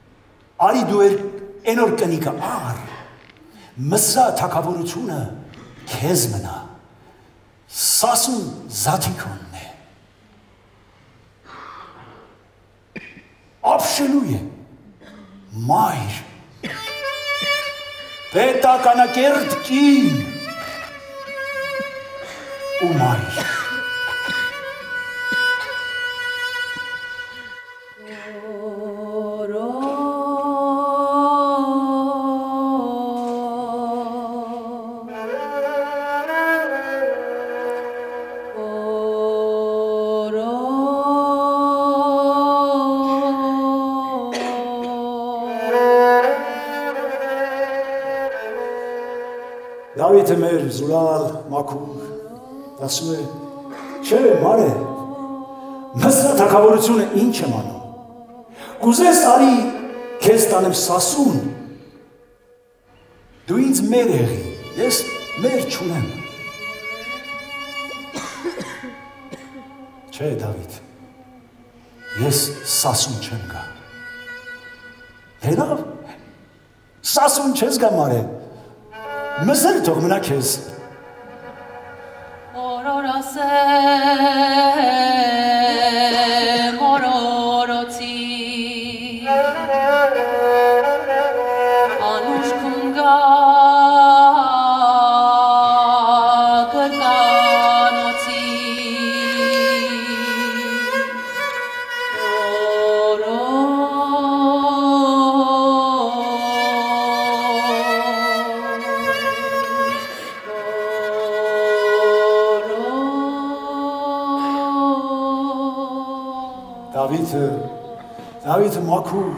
Արի դու են որ կնիկը ար, մսրա թակավորությունը քեզ մնա, սասուն զաթիքոնն է, ապշելու է, մայր, պետականակերտ կին ու մայր, Դավիթը մեր զուրալ, մաքուր, ասում է, չէ, մարե, մսրա թակավորությունը ինչ եմ անում, կուզես արի քեզ տանեմ սասուն, դու ինձ մեր եղի, ես մեր չունեմ, չէ, Դավիթ, ես սասուն չեմ գա, հենավ, սասուն չես գա մարե, Մսել թող մնա քեզ Օրորասեմ օրորոցի Անուշ կունգա կրկանոցի Դավիթը մաքուր,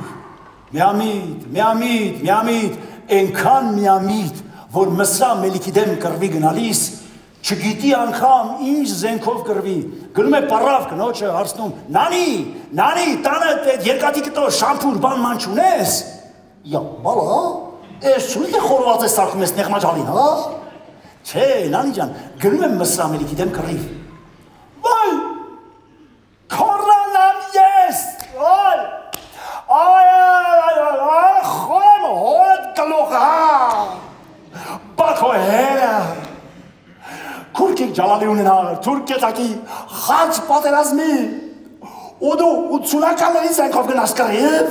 միամիտ, ենքան միամիտ, որ մսրա մելիքի դեմ կրվի գնալիս, չգիտի անգամ ինչ զենքով կրվի, գնում է պարավ կնոջը հարցնում, նանի, տանը երկատի կտո շամպուր բան ման չունես, Ya bala, şunu da xorvazı sarkım es nexmacalin ha? Չէ, նանի ջան, գնում եմ մսրա մելիքի դեմ կռիվ, վայ, քորանամ ես, խոմ հոտ գլուղա, բակո հերը, քուրքիկ ջալալի ունենալ, թուրքետակի խաչ պատերազմի, ու դու 80-ականների զենքով գնաս կռիվ,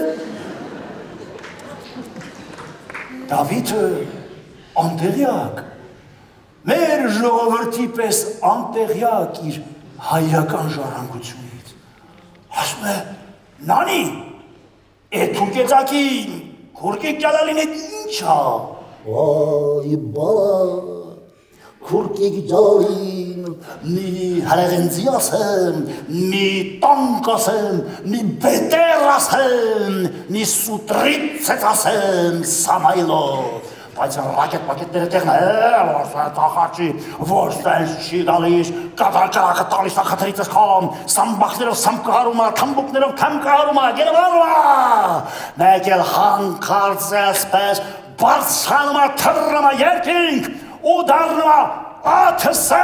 Դավիթը անտեղյակ, մեր ժողովրդի պես անտեղյակ իր հայրական ժառանգությունից, ասում է, նանի, թուրքեծակին, քուրքիկ ջալալին էդ ինչ ա, Ay bala, kurkek calin, մի հրեղենձի ասեմ, մի տանկ ասեմ, մի բետեր ասեմ, մի սուտրիցեց ասեմ, Սամայլով, բայց ռակետ-պակետները տեղն է, ոչ տախաչի, ոչ տենց չի գալիս, կատարակը տալիս ախաթրիցս խամ, սամբախներով սամ կհարում է, թամբուկներով կամ կհարում է, գերվարում է, մեկ էլ հանկարծ էսպես, բարձանում է, թռնում է երկինք, ու դառնում է աթսը,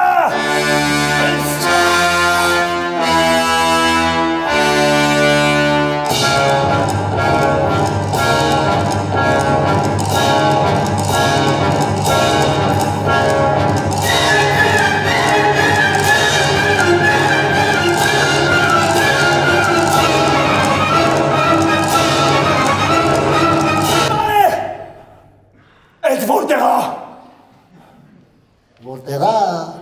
որտեղա,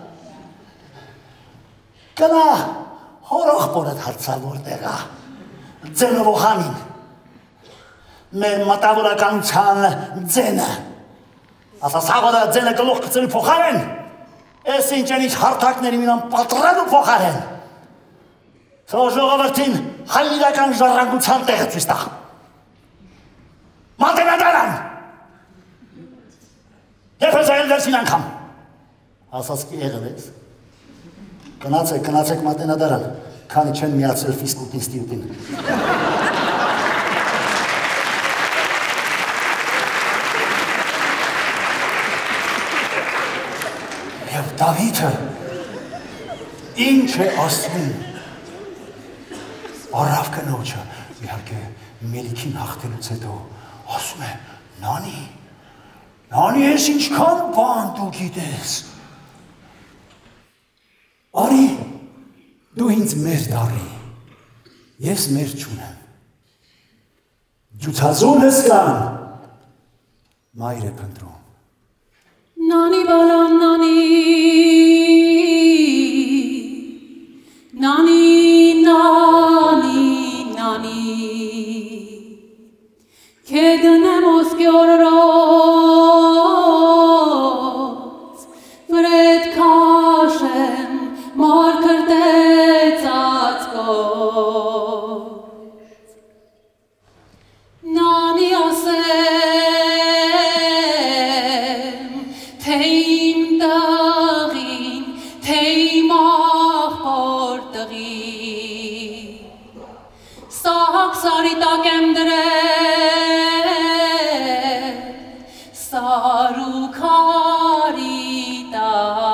կնա, հորող բորդ հարցա որտեղա, ձենը ողանին, մեր մտավորականության ձենը, ասասաղոդը ձենը գլուխ կծրի փոխարեն, ես ինչ հարթակների մինան պատրելու փոխարեն, սո ժողովրդին հայրական ժառանգության տեղը ցույց տա, մատենադարան, եպես այլ դերսին անգամ, ասասկի եղել ես, կնացեք մատենադարան, քանի չեն միացել ֆիսկուտին ստիուտին։ Եվ Դավիթը ինչ է ասում, առավ կնոջը, իհարկե մելիքին հաղթելուց հետո, ասում է, նանի ես ինչքան բան դու գիտես։ Արի, դու ինձ մեր դարի, ես մեր չունեմ։ Ջութազունս կան, մայր է փնտրում։ Nani balam nani Kednem oskjorot Fred kashem markert atskot Nani asem Teim dagin Teim achportagin Sahak sarita kemdre Sarukarita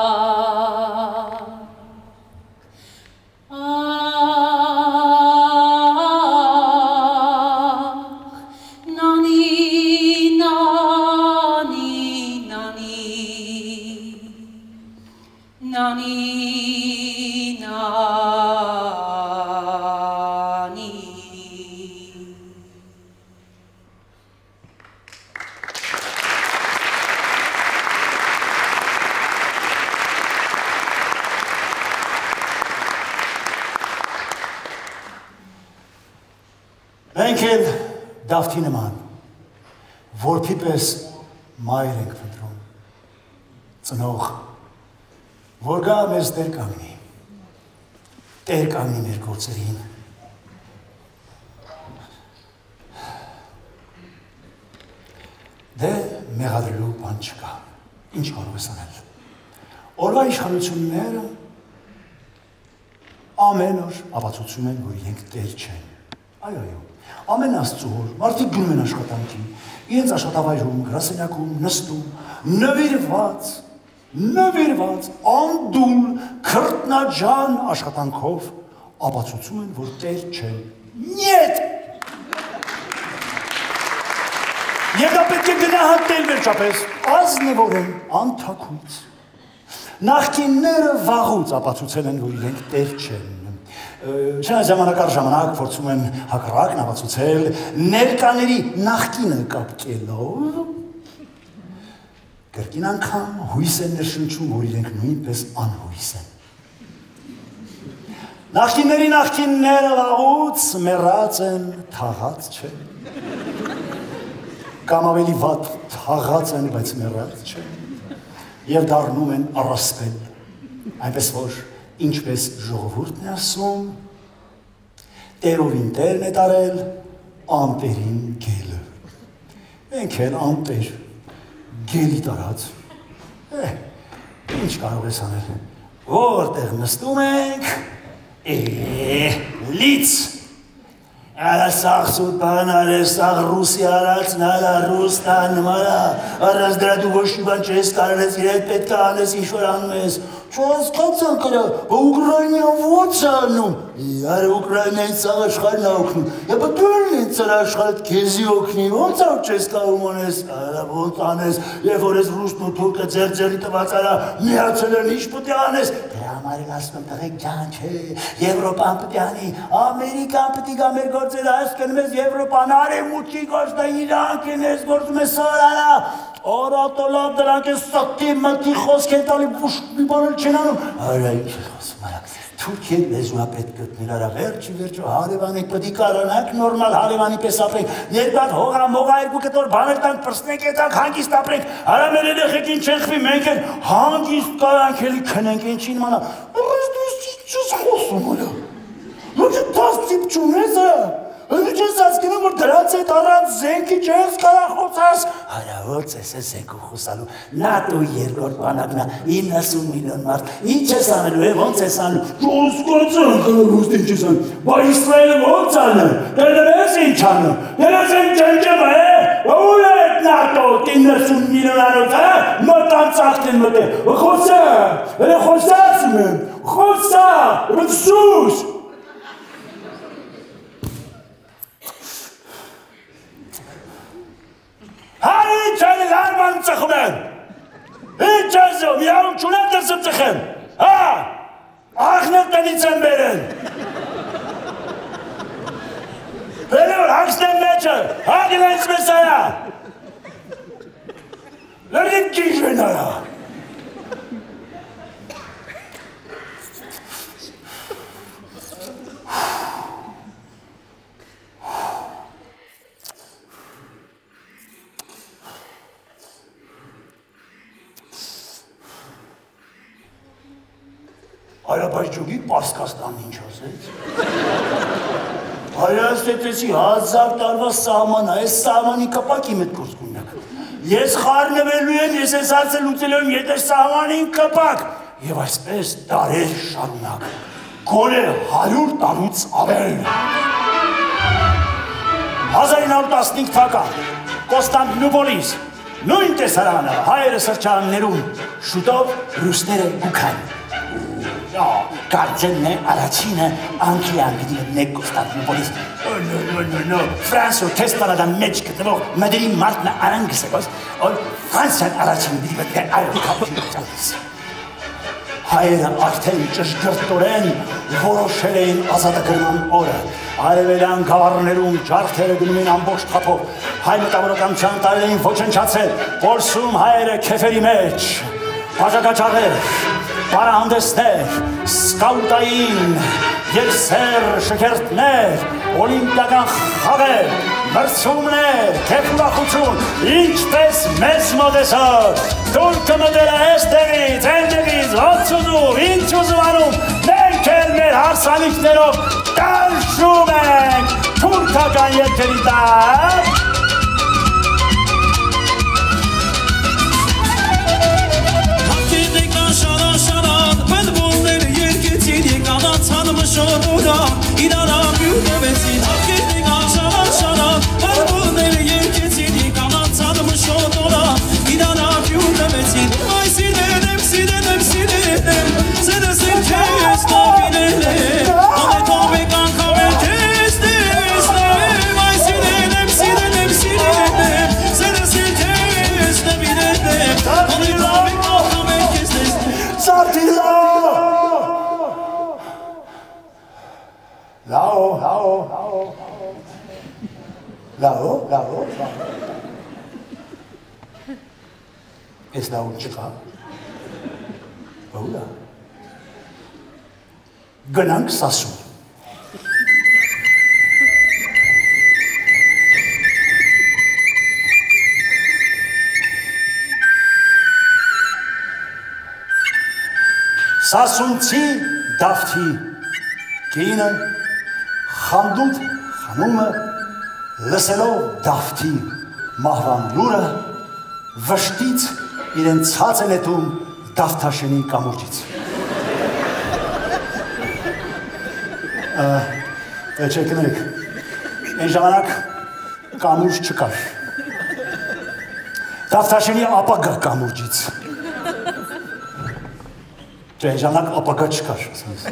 Մենք էլ դավթի նման, որբի պես մայր ենք փնտրում, ծնող, որ գա մեզ տեր կանգնի մեր գործերին։ Դե մեղադրելու բան չկա, ինչ կարող ես անել։ Օրվա իշխանությունները ամեն օր ապացուցում են, որ իրենք տեր չեն։ Այո, ամեն աստծուր, մարդիկ գնում են աշխատանքի, իրենց աշխատավայրում, գրասենյակում, նստում, նվիրված, անդուլ, քրտնաջան աշխատանքով ապացուցում են, որ տեր չեն։ Նյետ! Եվ դա պետք է գնահատել վերջապես, ազնվոր են, անթաքույց։ Նախկինները վաղուց ապացուցել են, որ իրենք տեր չեն։ Չնայած ժամանակ առ ժամանակ փորձում են հակառակն ապացուցել, ներկաների նախկինը կապկելով, կրկին անգամ հույս են ներշնչում, որ իրենք նույնպես անհույս են։ Նախկինների նախկինները վաղուց մեռած են, թաղած չեն։ Կամ ավելի վատ թաղած են, բայց մեռած չեն։ Եվ դառնում են առասպել, այնպես որ ինչպես ժողովուրդն է ասում, տերովին տերն է տարել, ամպերին գելը։ Մենք էլ ամպեր, գելի տարած, ինչ կարող ես անել, որտեղ նստում ենք, լից, Ալա սաղ սուտան, ալա սաղ ռուսի արած, նալա ռուստան, մալա, առած դրա դու ոչ մի բան չես կարելես, իրետ պետք է անես, ինչ-որ անում ես, չասկացան կրա, Ուկրայնյան ո՞ց է անում, Արը Ուկրայնային սաղ աշխարհն է օգնում, Եբա դու են ծր աշխարհդ քեզի օգնի, ո՞նց ավ չես կարող անես, Ալա ո՞նց անես, երբ որ ես ռուսն ու թուրքը ձեր տված արա, միացել են ինչ պետք է անես, դրա համար են ասում եմ տղեկ ջան չէ, Եվրոպան պետք է անի, Ամերիկան պետք է գա մեր գործերը այս կնում ես Եվրոպան արևմուտքի գործը իրանք են ես գործում ես սորանա, Օրատոլատ դրանք է սատի մտի խոսք են տալի ուշ մի բանել չեն անում, արա ինչ է խոսում արա, Թուրքիեն լեզուա պետք գտնել արա վերջի հարևանենք պետք է կարանանք նորմալ հարևանի պես ապրենք, երկար հողա մողա երկու կտոր բաներ տանք պրսնենք ետանք հանգիստ ապրենք, արա մեր երեխեքին չեն խվի, մենք են հանգիստ կարանք էլի քնենք ինչին մանա, բայց դու չես խոսում արա, ոչ դաս տիպ չունես արա, Ըլի չես ասկինում, որ դրանց հետ առանց զենքի չես կարա խոսաս, Արա ոց ես է զենքու խոսալու, նա դու երկորդ բանակնա 90 միլիոն մարդ, ինչ ես անելու է, ոնց ես անելու, Չոսկոցան կարող ուստի ինչ ես անում, բա Իսրայելը ոնց անում, դերես ինչ անում, դերես են ճնջում է, ուր է էտ նատո 90 միլիոն անոց, մտան ծաղտին մտե, խոսա, սուս, Ալբերտից են բերել։ Բերել որ հագստեն մեջը, հագն այսպես արա։ Լրգին կիշ են արա։ Հայրաբայջուգի պարսկաստան ինչ ասեց։ Հայրաստետեցի 1000 տարվա սահմանա, այս սահմանի կպակի մտքոս կուննակ։ Ես խարնվելու եմ, ես ես հարցը լուծելու եմ եթե սահմանին կպակ։ Եվ այսպես դարեր շարունակ, գոլե 100 տարուց ավել։ 1915 թվական, Կոստանդնուպոլիս, նույն տեսարանը, հայերը սրճարաններում, շուտով ռուսները գուքան։ Կարծենն է առաջինը անգլիան գնեք Կոստանդնուպոլիս։ Ֆրանսո թեստարադան մեջ գտնվող մդերի մարդն արանգս է ոս, Ֆրանսիան առաջին դիվետ է այլ կապիլից։ Հայերը արդեն ճշգրտորեն որոշել էին ազատագրման օրը։ Արևելյան գավառներում ջարդերը գնում էին ամբողջ թափով։ Հայ մտավորականության տարրերին ոչնչացել, որսում հայերը քեֆերի մեջ, բաժակաճառեր, պարահանդեսներ, սկաուտային, երկսեր շքերթներ, օլիմպիական խաղեր, մրցումներ, քեֆուրախություն, ինչպես մեզ մոտեսոր, թուրքը մտել է էստեղից, էնդեղից, ոնց ուզում, ինչ ուզում անում, մենք էլ մեր հարսանիքներով տանշում ենք թուրքական երգերի տակ։ Լավ, ես լավ չկա, բողլա, գնանք սասուն, սասունցի դավթի կինը, խանդուտ խանումը, լսելով դավթի մահվան լուրը, վշտից իրեն ցած է նետում դավթաշենի կամուրջից։ Չէ կներեք, այն ժամանակ կամուրջ չկար։ Դավթաշենի ապագա կամուրջից։ Չէ, այն ժամանակ ապագա չկար։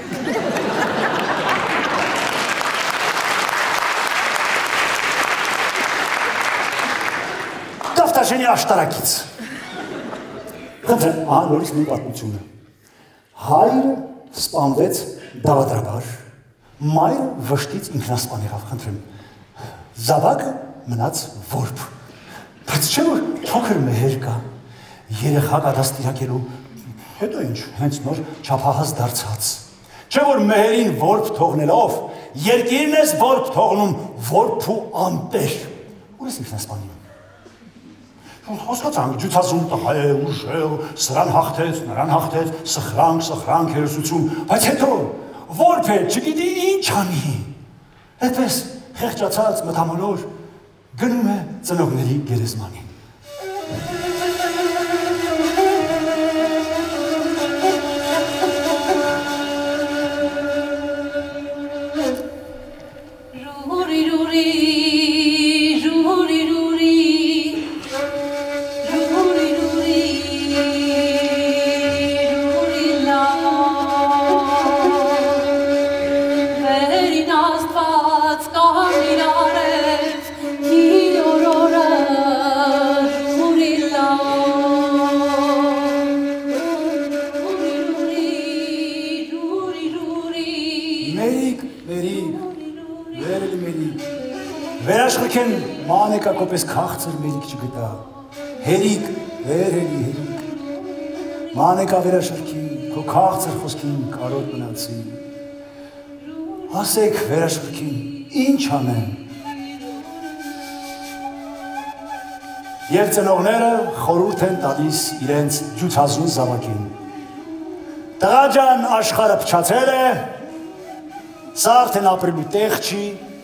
Դավթաշենի աշտարակից։ Խնդրեմ, ահա նորից նույն պատմությունը։ Հայրը սպանվեց դավադրաբար, մայրը վշտից ինքնասպան եղավ, խնդրեմ։ Զավակը մնաց որբ։ Բայց չէ որ փոքր մեհեր կա, երեխա կա դաստիարակելու, հետո ինչ, հենց նոր չափահաս դարձած։ Չէ որ մեհերին որբ թողնելով, երկիրն ես որբ թողնում որբու ամպեր։ Ուր ես ինքնասպանում։ Հասկացանք, ջութազում տղա է, ուժեղ, սրան հաղթեց, նրան հաղթեց, սխրանք, հերոսություն, բայց հետո, որբ է, չգիտի ինչ անի։ Հետպես խեղճացած մտամոլոր գնում է ծնողների գերեզմանին։ Աստված կամիր արեց, իր օրորը մերիկ, վերաշխրքեն մանեկա կոպես կաղցր մերիկ չգտա, հերիկ, հերիկ, մանեկա վերաշխրքի, քո կաղցր խոսքին կարոտ մնացի, ասեք վերաշխրքին, ինչ անեմ, և ծնողները խորուրդ են տալիս իրենց ջութազուն զավակին, տղա ջան աշխարհը փչացել է, սա արդեն ապրելու տեղ չի,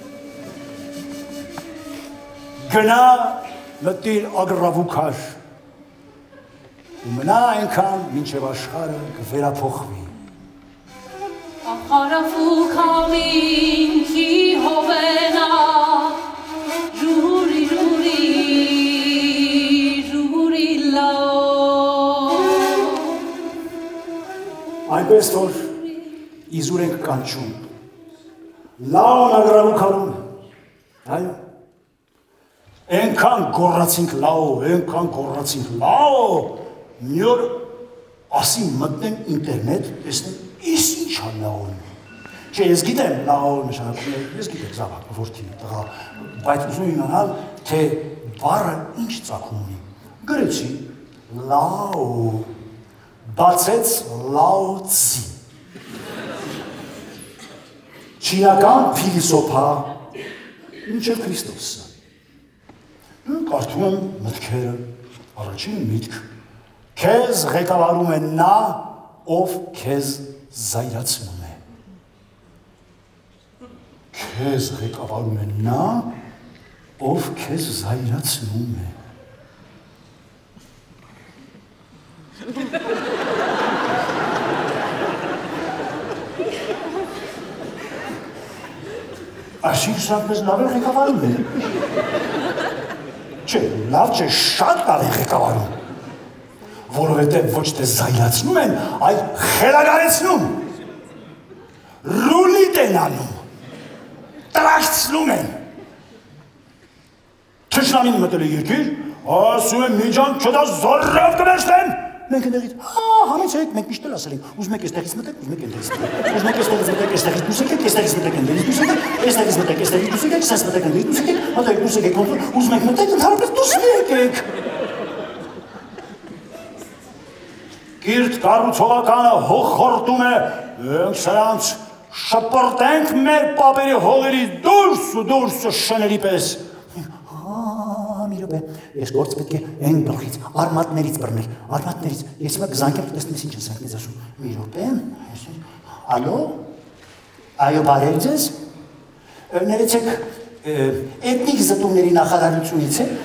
գնա մտիր ագրավուքար ու մնա այնքան մինչև աշխարհը կվերափոխվի։ Աղարավուքամին չի հովենա, ժուրի լավ Այնպես որ իզուր ենք կանչում, լաոն ագրավուքարում, այո, ենքան գորացինք լաո, մի օր ասի մտնեմ ինտերնետ, տեսնեմ, իս ինչ ա լաոն, չէ, ես գիտեմ լաո նշանակում է, ես գիտեմ զավակ, որդի, տղա, բայց ուզում իմանալ, թե բառը ինչ ծագում ունի, գրեցի լաո, բացեց լաոցի, չինական փիլիսոփա, մինչև Քրիստոսը, կարդում եմ մտքերը, առաջին միտք, քեզ ղեկավարում է նա, ով քեզ զայրացնում է, քեզ ղեկավարում է նա, ով քեզ զայրացնում է, Այսինքն սրանք մեզ լավ են ղեկավարում են։ Չէ, լավ չէ, շատ լավ են ղեկավարում, որովհետև ոչ թե զայրացնում են, այլ խելագարեցնում, ռուլիտ են անում, տրաքցնում են։ Թշնամին մտել է երկիր, ասում են մի ջան չդա զորով կվերցնեմ, մենք ընդեղից, համեցեք, մենք միշտ էլ ասել ենք, ուզում եք էստեղից մտեք, ուզում եք ընդեղից մտեք, ուզում եք էստեղից մտեք, էստեղից դուս եկեք, էստեղից մտեք, ընդեղից դուս եկեք, էստեղից մտեք, էստեղից դուս եկեք, սենց մտեք, ընդեղից դուս եկեք, մտեք դուս եկեք, ուզում եք մտեք, ընդհանրապես դուս եկեք։ Կիրթ կառուցողականը հոխորտում է, մենք սրանց շպրտենք մեր պապերի հողերի դուրս ու դուրս շների պես։ Մի րոպե, ես գործ պետք է այն գլխից, արմատներից բռնել, արմատներից, ես հիմա գզանքեմ տեսնեմ ինչ ես այնպես ասում, մի րոպե, ալո, այո բարև ձեզ, ներեցեք էթնիկ զտումների նախարարությունից է,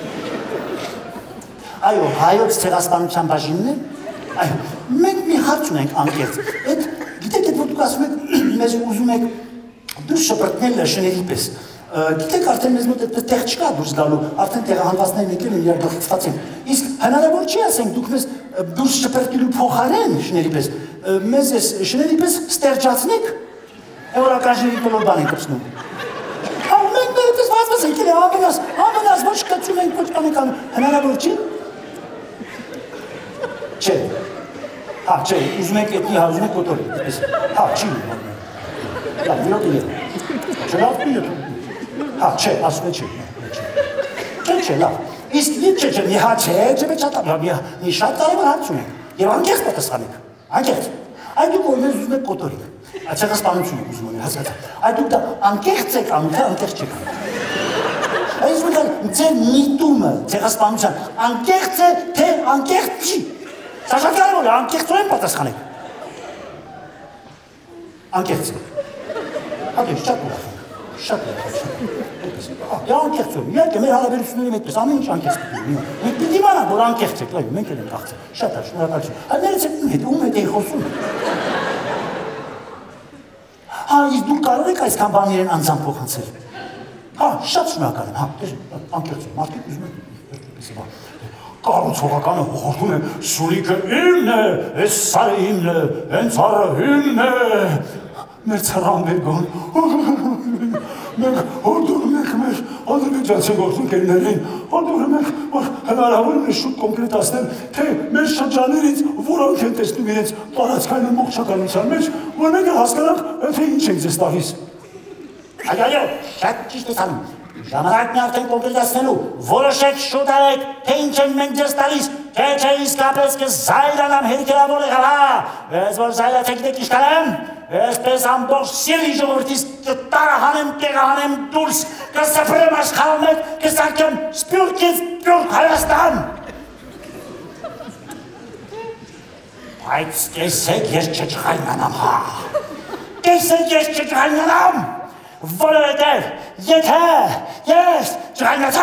այո, հայոց ցեղասպանության բաժինն է, այո, մենք մի հարց ունենք անկեղծ, գիտեք այդ որ դուք ասում եք, մեզ ուզում եք դուրս շպրտնել շների պես, գիտեք արդեն մեզ մոտ այդպես տեղ չկա դուրս գալու, արդեն տեղահանվածներն եկել են իրար գլխից են, իսկ հնարավոր չի ասենք դուք մեզ դուրս շպրտելու փոխարեն շների պես, մեզ այս շների պես ստերջացնեք, էվորական շների բոլոր բան ենք կպցնում։ Մենք այդպես վազվազ ենք էլ ամենաս ոչ կծում ենք ոչ բան ենք անում, հնարավոր չի։ Չէ, չէ, ուզում եք էտնի հա, ուզում եք կոտորի, հա, չի լավ, վիրոտ է չլավ պիրոտ չէ, ասում է չէ, լավ, իսկ չէ, մի հա չէ, մի շատ կարևոր հարց ունենք, և անկեղծ պատասխանեք, անկեղծ, այդ դուք որ մեզ ուզում եք կոտորիք, ցեղասպանություն եք ուզում ունի, հասկացա, այդ դուք դա անկեղծ եք անում, թե անկեղծ չեք անում, այս ուզում ձեր միտումը ցեղասպանության, անկեղծ է, թե անկեղծ չի, սա շատ կարևոր է, անկեղծորեն պատասխանեք, անկեղծ է, հատես, շատ ուրախ ենք, շատ ուրախ ենք, անկեղծ եմ, իհարկե մեր հարաբերությունների մետպես, ամեն ինչ անկեղծ պիտի, մենք պիտի իմանանք, որ անկեղծ եք, լավ, մենք էլ ենք աղցել, շատ է, շնորհակալություն, այդ ներեցեք ում հետ էի խոսում, իսկ դուք կարող եք այսքան բան իրեն անձամբ փոխանցել, շատ շնորհակալ եմ, անկեղծ եմ, մարդիկ ուզում են, կառուցողականը հորդում է, Սյունիքը իմն է, այս սարը իմն է, հենց առը իմն է, մեր ծառան բերգոն, մենք հորդում ենք մեր ադրբեջանցի գործընկերներին, հորդում ենք, որ հնարավոր է շուտ կոնկրետացնել, թե մեր շրջաններից որոնք են տեսնում իրենց տարածքային ամբողջականության մեջ, որ մենք հասկանանք, թե ինչ ենք ձեզ տալիս։ Այո, շատ ճիշտ ես անում։ Ժամանակն արդեն կոնկրետացնելու, որոշեք շուտ արեք, թե ինչ են մենք ձեզ տալիս, թե իսկապես կզայրանամ հերկերավոր եղավ, հա, ես որ զայրացեք ինչ կանեմ, այսպես ամբողջ սիրի ժողովրդից կտարահանեմ, տեղահանեմ դուրս, կսփրեմ աշխարհում մեկ, կսարքեմ Սփյուռքից Սփյուռք Հայաստան։ Բայց կեսեք ես չճղայնանամ, հա, կեսեք ես չճղայնանամ, որովհետև եթե ես ճղայնացա,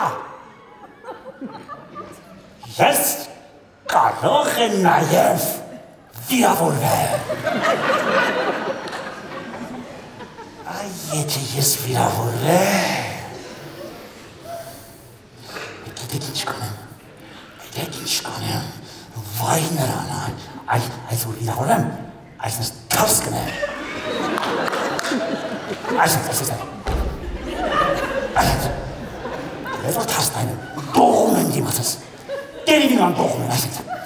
ես կարող եմ նաև վիրավորվել։ Այ եթե ես վիրավորվել, գիտեք ինչ կանեմ, վայ նրան, այս որ վիրավորեմ, այսպես թարս կնեմ։ Այսպես, ես որ թարս նայնեմ, դողում եմ դիմացս, տերիվին ան դողում եմ,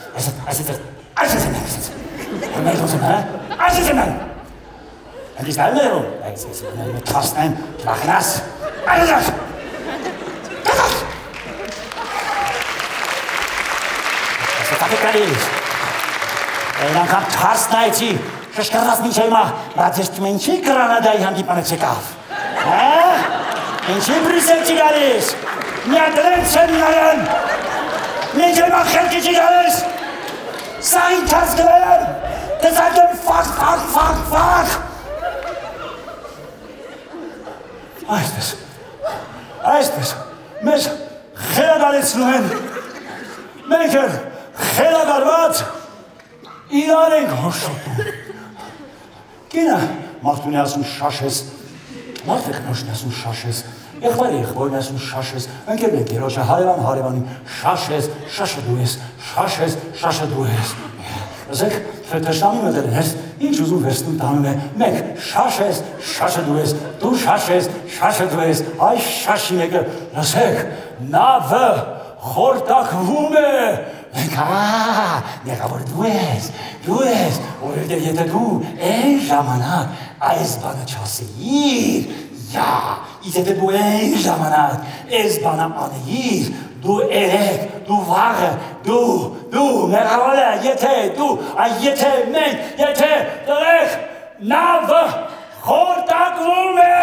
այսպես եմ, հնդիս նայում եմ, այսպես թարս նայմ, կլախնաս, այսպես, կալիս, այն անգամ թարս նայեցի, շշկռած մինչ հիմա, բայց ես չում ինչի Գրանադայի հանդիպանից եկավ, ինչի Բրյուսել չի գալիս, միադրեն չեն նայեն, մինչ հիմա խելքի չի գալիս, սա ինչ հաց գլեն, կզակեմ ֆակ, այսպես, մեզ խելագարեցնում են, մենք են խելագարված, իրար ենք հոշոտում, կինը մարդուն է ասում շաշես, մարդը կնոշն է ասում շաշես, եղբայրը եղբայրն է ասում շաշես, ընկերն է գերոջը, հարևան, շաշես, շաշը դու ես, շաշը դու ես, ասեք, թշնամի մտել ես, ինչ ուզում վերստում տանում է, մեկ շաշես, շաշը դու ես, դու շաշես, շաշը դու ես, այ շաշի մեկը, ասեք, նավը խորտակվում է, մենք մեղավոր դու ես, որովհետև եթե դու այն ժամանակ այս բանը չասեիր, եթե դու այն ժամանակ այս բանը անեիր, դու երեք, դու վաղը, դու մեղավոր է, եթե մենք, եթե տղեկ նավը խորտակվում է,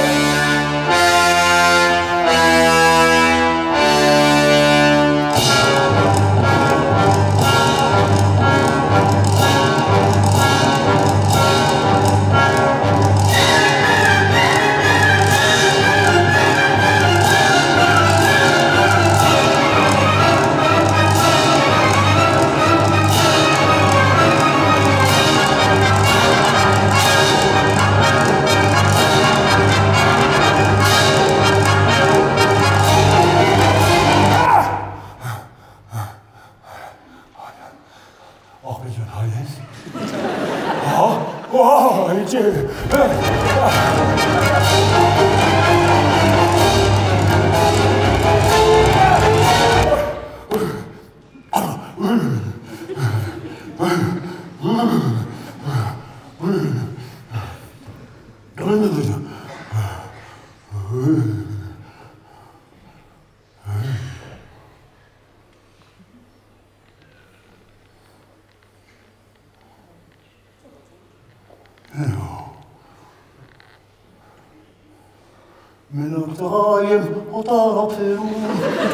Մենակ տղա եմ օտարապերում,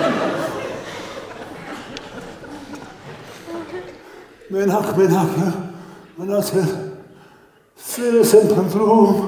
մենակ մնացել, սերես եմ պնդրում,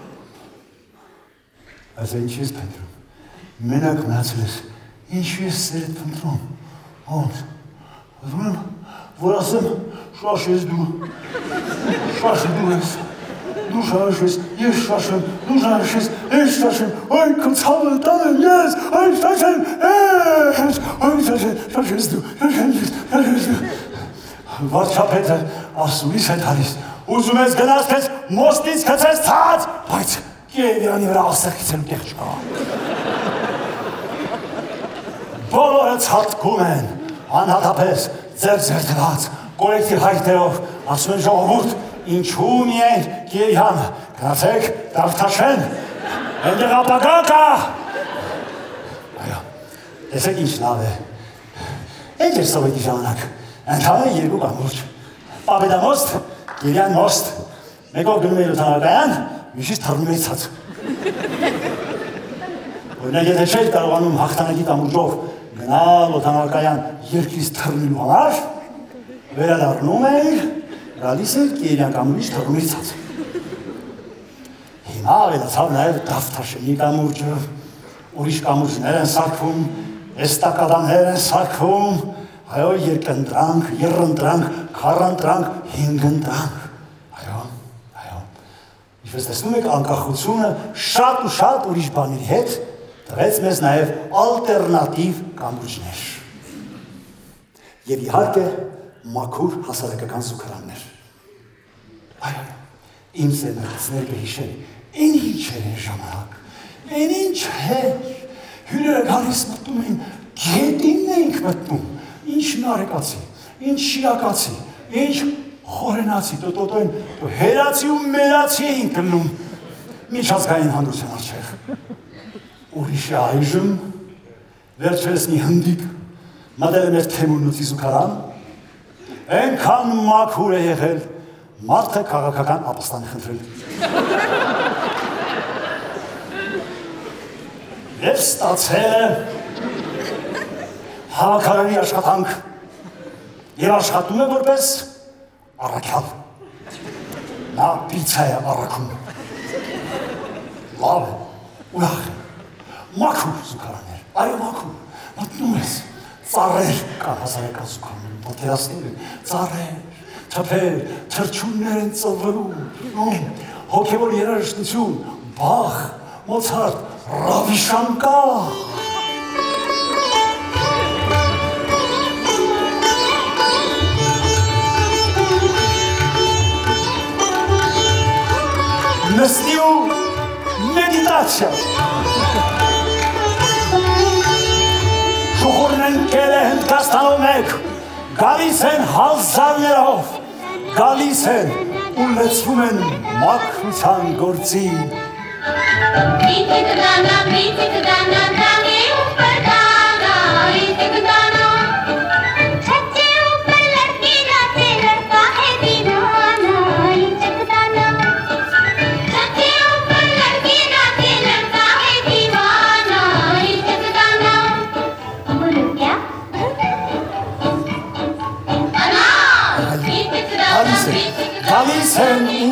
այս ինչ ես պնդրում, մենակ մնացել ես, ինչու ես սերդ պնդրում, ոնց, ասում եմ, որ ասեմ, շաշ ես դու, շաշը դու ես, դու շաշես, ես շաշեմ, դու շաշես, ես շաշեմ, այ կցավը տանեմ ես, այ շաշեմ, ես, այ շաշես դու, շաշես դու, վարչապետը ասուլիս է տալիս, ուզում ես գնաս քեզ մոստից քցես ցած, բայց Երևանի վրա ասերքիցելու տեղ չկա։ Բոլորը ցածկում են, անհատապես ձեր դված, կոլեկտիվ հայտերով, ասում են ժողովուրդ, ինչու միայն Կիևյանը, գնացեք Դավթաշեն, Այնտեղ ապագա կա։ Այո, տեսեք ինչ լավ է։ Այդ էր սովետի ժամանակ, ընդհանրեն երկու կամուրջ, Պապեդամոստ, Գիրյան մոստ, մեկով գնում էր օդանավակայան, մյուսից թռնում էր ցած։ Օրինակ եթե չէր կարողանում հաղթանակի կամուրջով գնալ օդանավակայան երկրից թռնելու համար, վերադառնում էր, գալիս էր Գիրյան կամուրջ թռնում էր ցած։ Հիմա ավելացավ նաև Դավթաշենի կամուրջը, ուրիշ կամուրջներ են սարքում, էստակադաներ են սարքում, այո, երկընտրանք, եռընտրանք, քառընտրանք, հինգընտրանք, այո, ինչպես տեսնում եք, անկախությունը շատ ու շատ ուրիշ բաների հետ տվեց մեզ նաև ալտերնատիվ կամուրջներ և իհարկե մաքուր հասարակական զուգարաններ։ Այո, իմ սերնդացիները կհիշեն, այն ինչ էր այն ժամանակ, այն ինչ էր, հյուրերը գալիս մտնում էին, գետինն էինք մտնում, ինչ նարեկացի, ինչ շիրակացի, ինչ խորենացի, տոտոտոյն, հերացի ու մերացի էին կլնում, միջազգային հանրության առջև։ Ուրիշը այժմ, վերջերս մի հնդիկ, մատել է մեր թեմունուցի զուգարան, այնքան մաքուր է եղել, մարդը քաղաքական ապաստան է խնդրել։ Եվ ստացել է հավաքարարի աշխատանք և աշխատում է որպես առաքյալ։ Նա պիցա է առաքում։ Լավ է, ուրախ է, մաքուր զուգարաններ, այո մաքուր, մտնում ես, ծառեր կան հասարակական զուգարաններում, պատերազմներ են, ծառեր, թփեր, թռչուններ են ծլվելու, հոգևոր երաժշտություն, Բախ, Մոցարտ, Ռավիշանկա։ Նստի ու մեդիտացիա։ Շուխուրն ընկել է Հնդկաստանում մեկ, գալիս են հազարներով, գալիս են ու լցվում են մաքրության գործին։ Գալիս են ու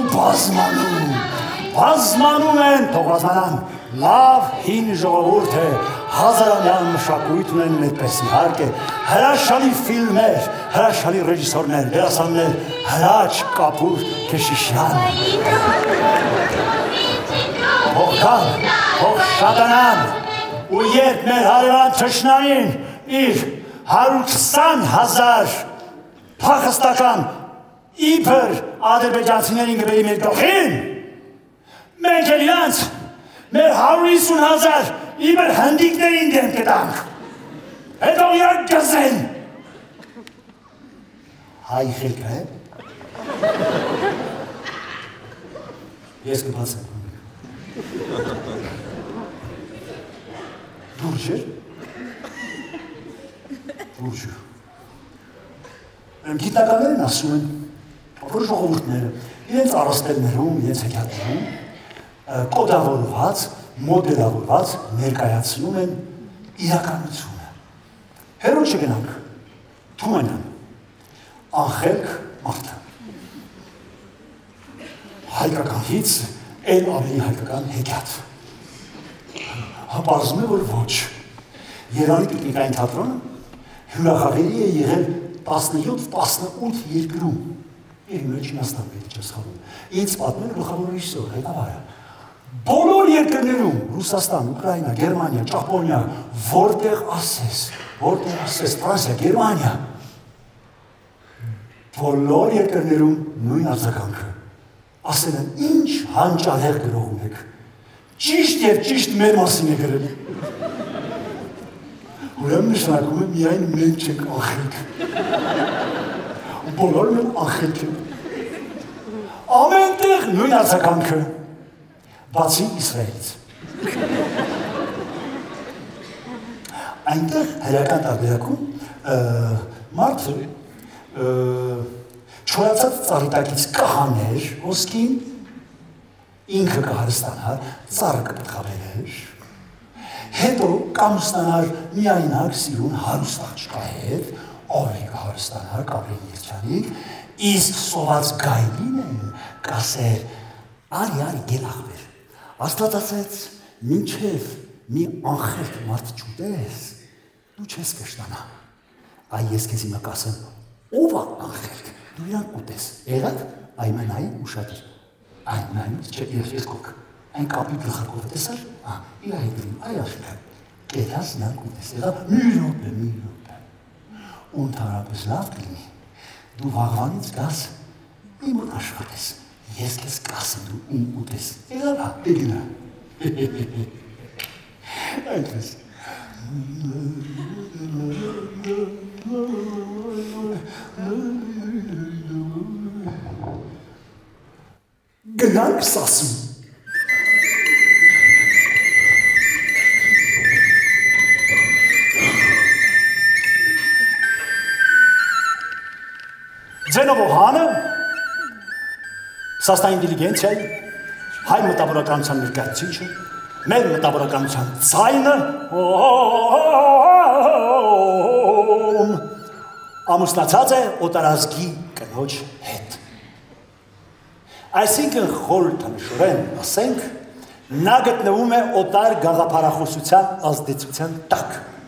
բազմանում են, թող բազմանան, լավ հին ժողովուրդ է, հազարամյա մշակույթ ունեն այդպես իհարկե, հրաշալի ֆիլմեր, հրաշալի ռեժիսորներ, դերասաններ, Հրաչ Կապուր Քեշիշյան։ Թող կան, թող շատանան, ու երբ մեր հարևան թշնամին իր 120,000 փախստական իբր ադրբեջանցիներին գբերի մեր գլխին, մենք էլ իրանց մեր 150,000 իբր հնդիկներին դեմ կտանք, հետո իրար գզեն։ Հայ խելքը է։ Ես կբացեմ։ Դուրջ էր։ Դուրջ էր։ Գիտնականներն ասում են, որ ժողովուրդները իրենց առաստելներում, իրենց հեքիաթներում կոդավորված, մոդելավորված ներկայացնում են իրականությունը։ Հերո չգնանք, Թումանյան, անխելք մարդը։ Հայկականից էլ ավելի հայկական հեքիաթ։ Պարզում է, որ ոչ։ Երանի տիկնիկային թատրոնը հյուրախաղերի է եղել 17-18 երկրում, իր մեջ Չինաստան պետք չես խաղում, ինձ պատմել գլխավոր ռեժիսոր, հետավարը, բոլոր երկրներում, Ռուսաստան, Ուկրաինա, Գերմանիա, Ճապոնիա, որտեղ ասես, Ֆրանսիա, Գերմանիա, բոլոր երկրներում նույն արձագանքը, ասել են, ինչ հանճարեղ գրող ունեք, ճիշտ և ճիշտ մեր մասին է գրել, ուրեմն նշանակում է միայն մենք չենք անխելք, բոլորն են անխելք են, ամեն տեղ նույն արձագանքը, բացի Իսրայելից։ Այնտեղ հրական տարբերակում մարդը չորացած ծառիտակից կհաներ ոսկին, ինքը կհարստանար, ծառը կպտղաբերեր, հետո կամստանար միայնակ սիրուն հարուստ աղջկա հետ, ով է կհարստանար կաբրեն երջանիկ, իսկ սոված գայլին կասեր, արի գելախվեր, Աստված ասեց, մինչև մի անխելք մարդ չուտես, դու չես կշտանա, այ ես քեզ հիմա կասեմ, ով է անխելք, դու իրան ուտես, եղավ, այմենային ուշադիր, այմենայից չէ ես կոք, այն կապի գլխակով տեսար, իր հետրին, այ աշխար, կետաս նրանք ուտես, եղավ, մի րոպե, ու ընդհանրապես լավ կլինի, դու վաղվանից գաս, իմ աշխատես, ես քեզ կասեմ դու ում ուտես, եղավ, դեգնա, այնպես, գնանք սասում, ձենով հանը, սաստա ինտելիգենցիայի, հայ մտավորականության ներկայացիչը, մեր մտավորականության ձայնը, ամուսնացած է օտարազգի կնոջ հետ։ Այսինքն խորհրդանշորեն ասենք, նա գտնվում է օտար գաղափարախոսության ազդեցության տակ։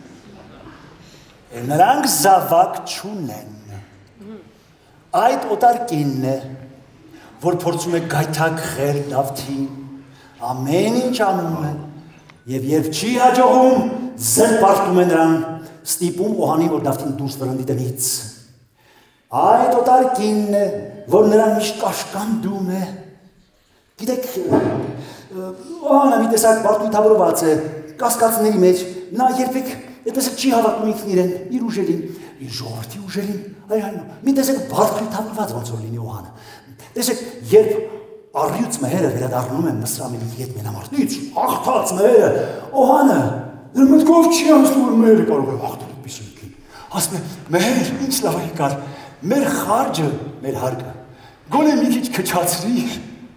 Նրանք զավակ չունեն։ Այդ օտար կինն է, որ փորձում է գայթակղել Դավթին, ամեն ինչ անում է, եւ երբ չի հաջողում, զրպարտում է նրան, ստիպում Օհանին, որ Դավթին դուրս վրընդի տնից։ Այդ օտար կինն է, որ նրան միշտ կաշկանդում է։ Գիտեք, Օհանը մի տեսակ բարդույթավորված է, կասկածների մեջ, նա երբեք այդպես չի հավատում ինքն իրեն, իր ուժերին, իր ժողովրդի ուժերին, մի տեսակ բարդույթավորված ոնց որ լինի Օհանը։ Տեսեք, երբ առյուծ մհերը վերադառնում են Մսրամիլի հետ մենամարտից, հաղթած մհերը, Օհանը, նրա մտքով չի անցնում, որ մհերը կարող է հաղթել այդպես ինքին։ Ասում է, մհեր, ինչ լավ եկար, մեր խարջը, մեր հարկը, գոնե մի քիչ քչացրիր։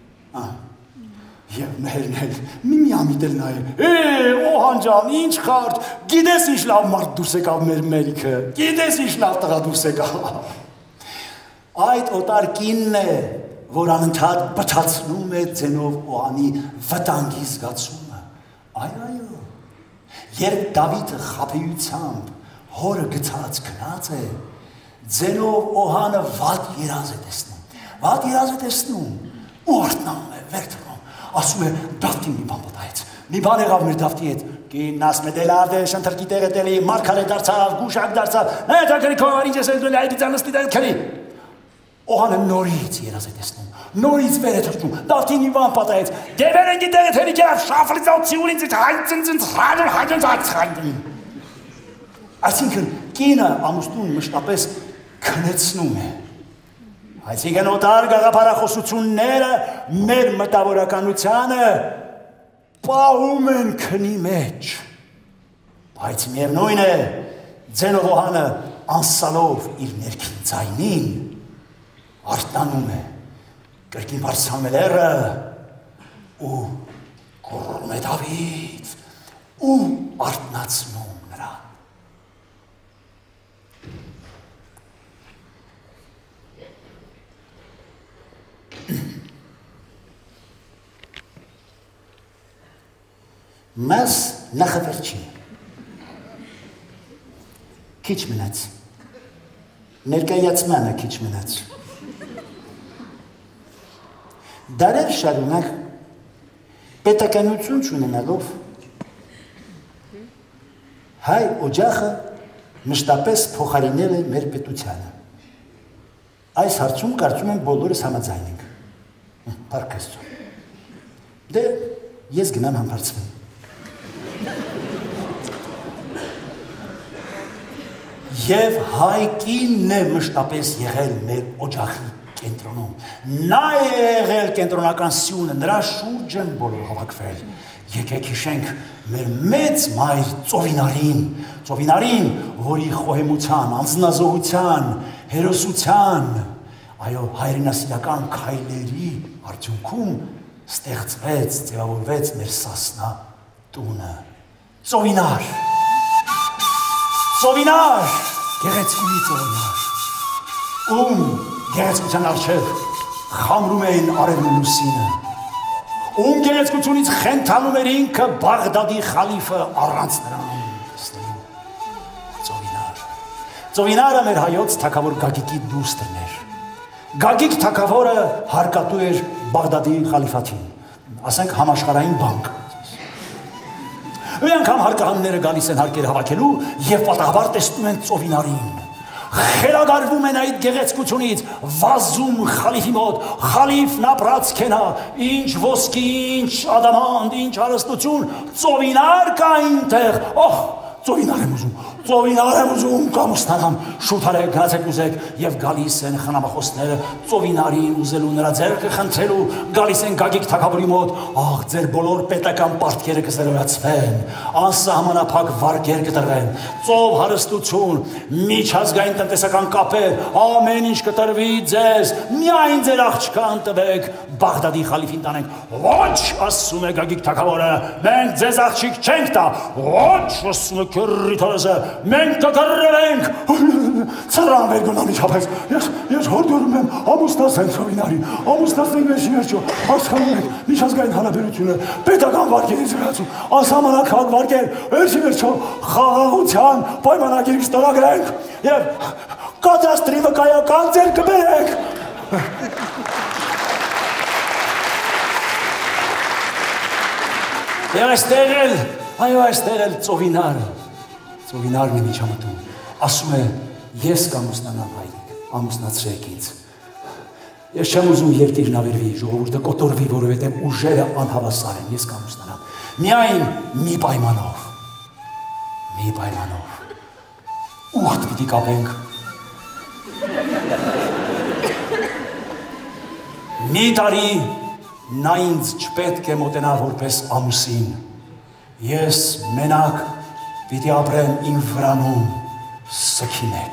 Եվ մհերն էլ մի ամիտել նայել, Օհան ջան, ինչ խարջ, գիտես ինչ լավ մարդ դուրս եկավ մեր մերիքը, գիտես ինչ լավ տղա դուրս եկավ։ Այդ օտար կինն է, որ անընդհատ բթացնում է ձենով Օհանի վտանգի զգացումը։ Այո, երբ Դավիթը խաբեությամբ հորը գցած քնած է, ձենով Օհանը վատ երազ է տեսնում, ու արթնանում է, վեր թռնում, ասում է Դավթին մի բան պատահեց, մի բան եղավ մեր Դավթի հետ, կինն ասում է դե լավ է, շնթրկի տեղը տելի, մարգարե դարձավ, գուշակ դարձավ, հետո քրիքով ինչ ես դու լայդից անստի դել քրի։ Օհանը նորից երազ է տեսնում, նորից վեր է թռչում, Դավթին մի բան պատահեց, դևեր են գիտեղը թերի կերավ, շաֆլից աուցիունից հայցնցնց այսինքն կինը ամուսնուն մշտապես քնեցնում է, այսինքն օտար գաղափարախոսությունները մեր մտավորականությանը պահում են քնի մեջ, բայց միևնույն է, ձենով Օհանը անսալով իր ներքին ձայնին արթնանում է, կրկին բարձրանում է լեռը ու գոռում է Դավիթ ու արթնացնում նրան։ Մեզ նախավերջին քիչ մնաց, ներկայացմանը քիչ մնաց։ Դարեր շարունակ պետականություն չունենալով հայ օջախը մշտապես փոխարինել է մեր պետությանը։ Այս հարցում կարծում եմ բոլորս համաձայն ենք։ Փառք Աստծո։ Դե ես գնամ համբարձվեմ։ Եվ հայ կինն է մշտապես եղել մեր օջախի կենտրոնում։ Նա է եղել կենտրոնական սյունը, նրա շուրջ են բոլոր հավաքվել։ Եկեք հիշենք մեր մեծ մայր Ծովինարին, որի խոհեմության, անձնազոհության, հերոսության, այո, հայրենասիրական քայլերի արդյունքում ստեղծվեց, ձևավորվեց մեր Սասնա տունը։ Ծովինար, գեղեցկուի Ծովինար, ում գեղեցկության առջև խամրում էին արևն ու լուսինը, ում գեղեցկությունից խենթանում էր ինքը Բաղդադի խալիֆը առանց նրան տեսնելու։ Ծովինարը մեր հայոց թագավոր Գագիկի դուստրն էր։ Գագիկ թագավորը հարկատու էր Բաղդադի խալիֆաթին, ասենք համաշխարհային բանկ։ Մի անգամ հարկահանները գալիս են հարկեր հավաքելու և պատահաբար տեսնում են Ծովինարին։ Խելագարվում են այդ գեղեցկությունից, վազում խալիֆի մոտ, խալիֆն ապրած կենա, ինչ ոսկի, ինչ ադամանդ, ինչ հարստություն, Ծովինար կա այնտեղ, Ծովինար եմ ուզում, կամուստանամ, շուտ արեք, գնացեք ուզեք, և գալիս են խնամախոսները Ծովինարին ուզելու, նրա ձեռքը խնդրելու, գալիս են Գագիկ թագավորի մոտ, ձեր բոլոր պետական պարտքերը կզերոյացվեն, անսահմանափակ վարկեր կտրվեն, ծով հարստություն, միջազգային տնտեսական կապեր, ամեն ինչ կտրվի ձեզ, միայն ձեր աղջկան տվեք, Բաղդադի խալիֆին տանենք, ոչ, ասում է Գագիկ թագավորը, մենք ձեզ աղջիկ չենք տա, ոչ, ասում է քրրիթորսը, մենք կգռվենք, ծրան վերգոնան իչապես, ես հորդորում եմ, ամուսնացենք Ծովինարին, ամուսնացնենք վերջի վերջո, հասկանում եք, միջազգային հարաբերությունը, պետական վարկերի զրացում, անսահմանափակ վարկեր, վերջի վերջո, խաղաղության պայմանագիր ստորագրենք և կադաստրի վկայական ձեր կբերենք։ Եվ այստեղ էլ Ծովինարն է միջամտում, ասում է, ես կամուսնանամ հայրիկ, ամուսնացրեք ինձ։ Ես չեմ ուզում երկիրն ավերվի, ժողովուրդը կոտորվի, որովհետև ուժերը անհավասար են, ես կամուսնանամ։ Միայն մի պայմանով, ուղտ պիտի կապենք։ Մի տարի նա ինձ չպետք է մոտենա որպես ամուսին, ես մենակ պիտի ապրեմ իմ վրանում սքի մեջ։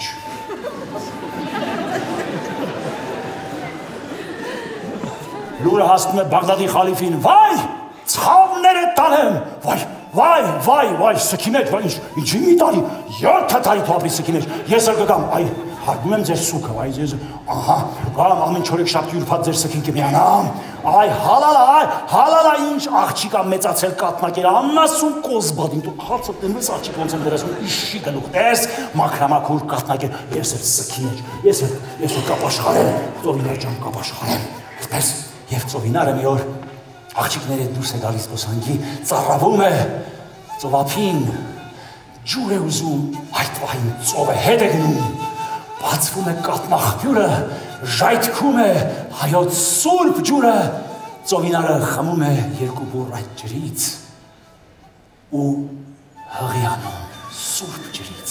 Լուրը հասնում է Բաղդադի խալիֆին, վայ, ցավները տանեմ, վայ, սքի մեջ, ինչի մի տարի, 7 տարի դու ապրի սքի մեջ, ես էլ կգամ, հարգում եմ ձեր սուքը, գամ ամեն չորեքշաբթի ուրբաթ ձեր սքին կմիանամ, հալալա ինչ աղջիկա մեծացել կատնակեր, անասուն կոզբադին, դու խացը տնվես աղջիկ ոնց եմ դերասում, իշի գլուխ տես, մաքրամաքուր կատնակեր, ես էլ սքի մեջ, ես էլ կապաշխարեմ, Ծովինար ջան կապաշխարեմ, և Ծովինարը մի օր աղջիկները դուրս է գալիս զբոսանքի, ծառավում է ծովափին, ջուր է ուզում, այդ վահին ծովը հետ է գնում, բացվում է կաթնաղբյուրը, ժայթքում է հայոց սուրբ ջուրը, Ծովինարը խմում է երկու բուռ այդ ջրից ու հղիանում սուրբ ջրից։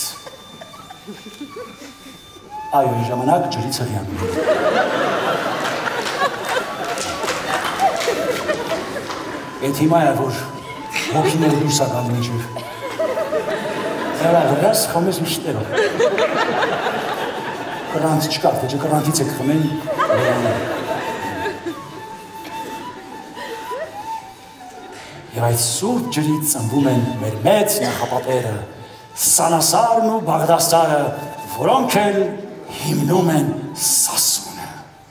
Այո, այն ժամանակ ջրից հղիանում։ Էդ հիմա է, որ հոգիները դուրս է գալու ինչև։ Հրավրաս խոմես միշտերով։ Կրանց չկա, թե չէ կրանցից եք խմեն։ Եվ այդ սուրբ ջրից ծնվում են մեր մեծ նախապատերը, Սանասարն ու Բաղդասարը, որոնք էլ հիմնում են Սասունը։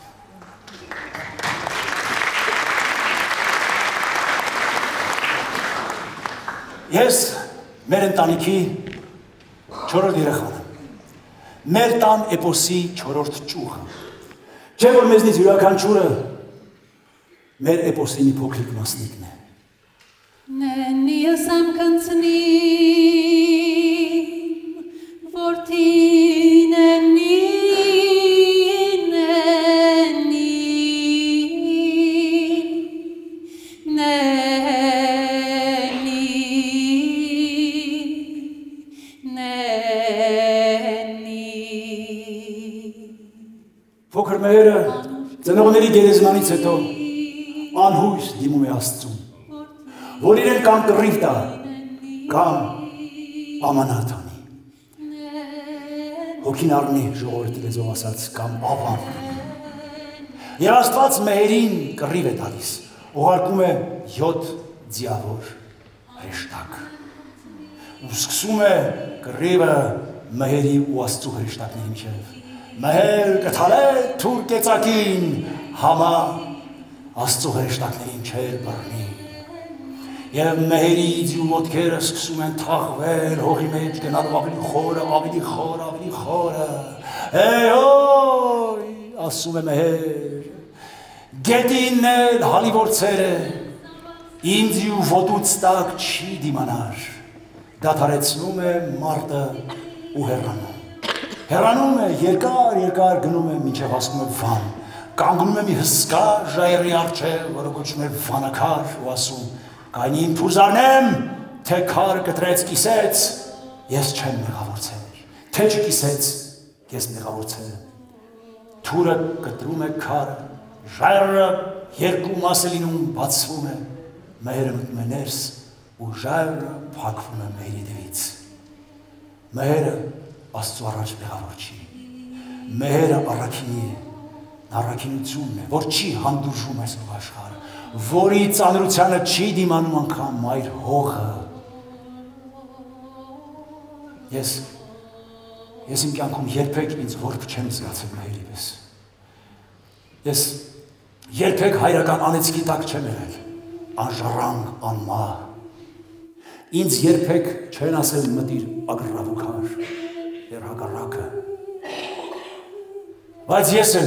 Ես մեր ընտանիքի 4-րդ երեխան եմ, մեր տան էպոսի 4-րդ ճյուղը, չէ որ մեզնից յուրաքանչյուրը մեր էպոսի մի փոքրիկ մասնիկն է։ Նենի ես եմ կնցնիմ, որդի նենի, Փոքր մերը օրոների գերեզմանից հետո անհույս դիմում է Աստծուն, որ իրեն կամ կռիվ տա, կամ ամանաթ անի։ Հոգին առնի ժողովրդի լեզվով ասած կամ ավան։ Եվ Աստված մեհերին կռիվ է տալիս, ուղարկում է 7 ձիավոր հրեշտակ։ Ու սկսում է կռիվը մեհերի ու Աստծու հրեշտակների միջև։ Մեհեր կթալե թուր կեցակին, համա Աստծու հրեշտակներին չէր բռնի։ Եվ մեհերի ձիու ոտքերը սկսում են թաղվել, հողի մեջ գնալով ավելի խորը, ավելի խորը, ավելի խորը։ Հոյ, ասում է մեհեր, գետինն էլ հալիվորցեր է, իմ ձիու ոտուց տակ չի դիմանար, դադարեցնում է մարտը ու հեռանում։ Հեռանում է, երկար գնում է, մինչև հասնում է Վան, կանգնում է մի հսկա ժայռի առջև, որը կոչվում է Վանակար ու ասում, կային իմ թուրզարնեմ, թե քար կտրեց կիսեց, ես չեմ մեղավորցել, թե չկիսեց, ես մեղավորցել եմ։ Թուրը կտրում է քարը, ժայռը երկու մաս է լինում, բացվում է, մեհերը մտնում է ներս ու ժայռը փակվում է մեհերի դևից։ Մեհերը Աստծու առաջ մեղավոր չի։ Մեհերը առաքինի է, առաքինությունն է, որ չի հանդուրժում այս աշխարհը, որի ծանրությանը չի դիմանում անգամ մայր հողը։ Ես իմ կյանքում երբեք ինձ որբ չեմ զգացել մեհերի պես։ Ես երբեք հայրական անեծքի տակ չեմ եղել, անժառանգ, անմահ։ Ինձ երբեք չեն ասել մտիր ագրավուքար, էր հակառակը։ Բայց ես էլ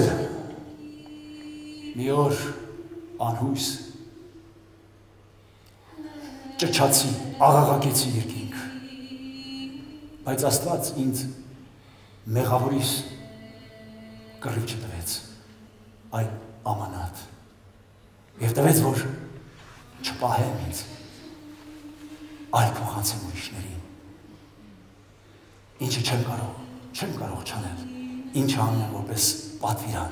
մի օր անհույս ճչացի, աղաղակեցի երկինք, բայց Աստված ինձ մեղավորիս կռիվ չտվեց, այլ ամանաթ, և տվեց, որ չպահեմ ինձ, այլ փոխանցեմ ուրիշներին, ինչը չեմ կարող չանել, ինչը անեմ որպես պատվիրան,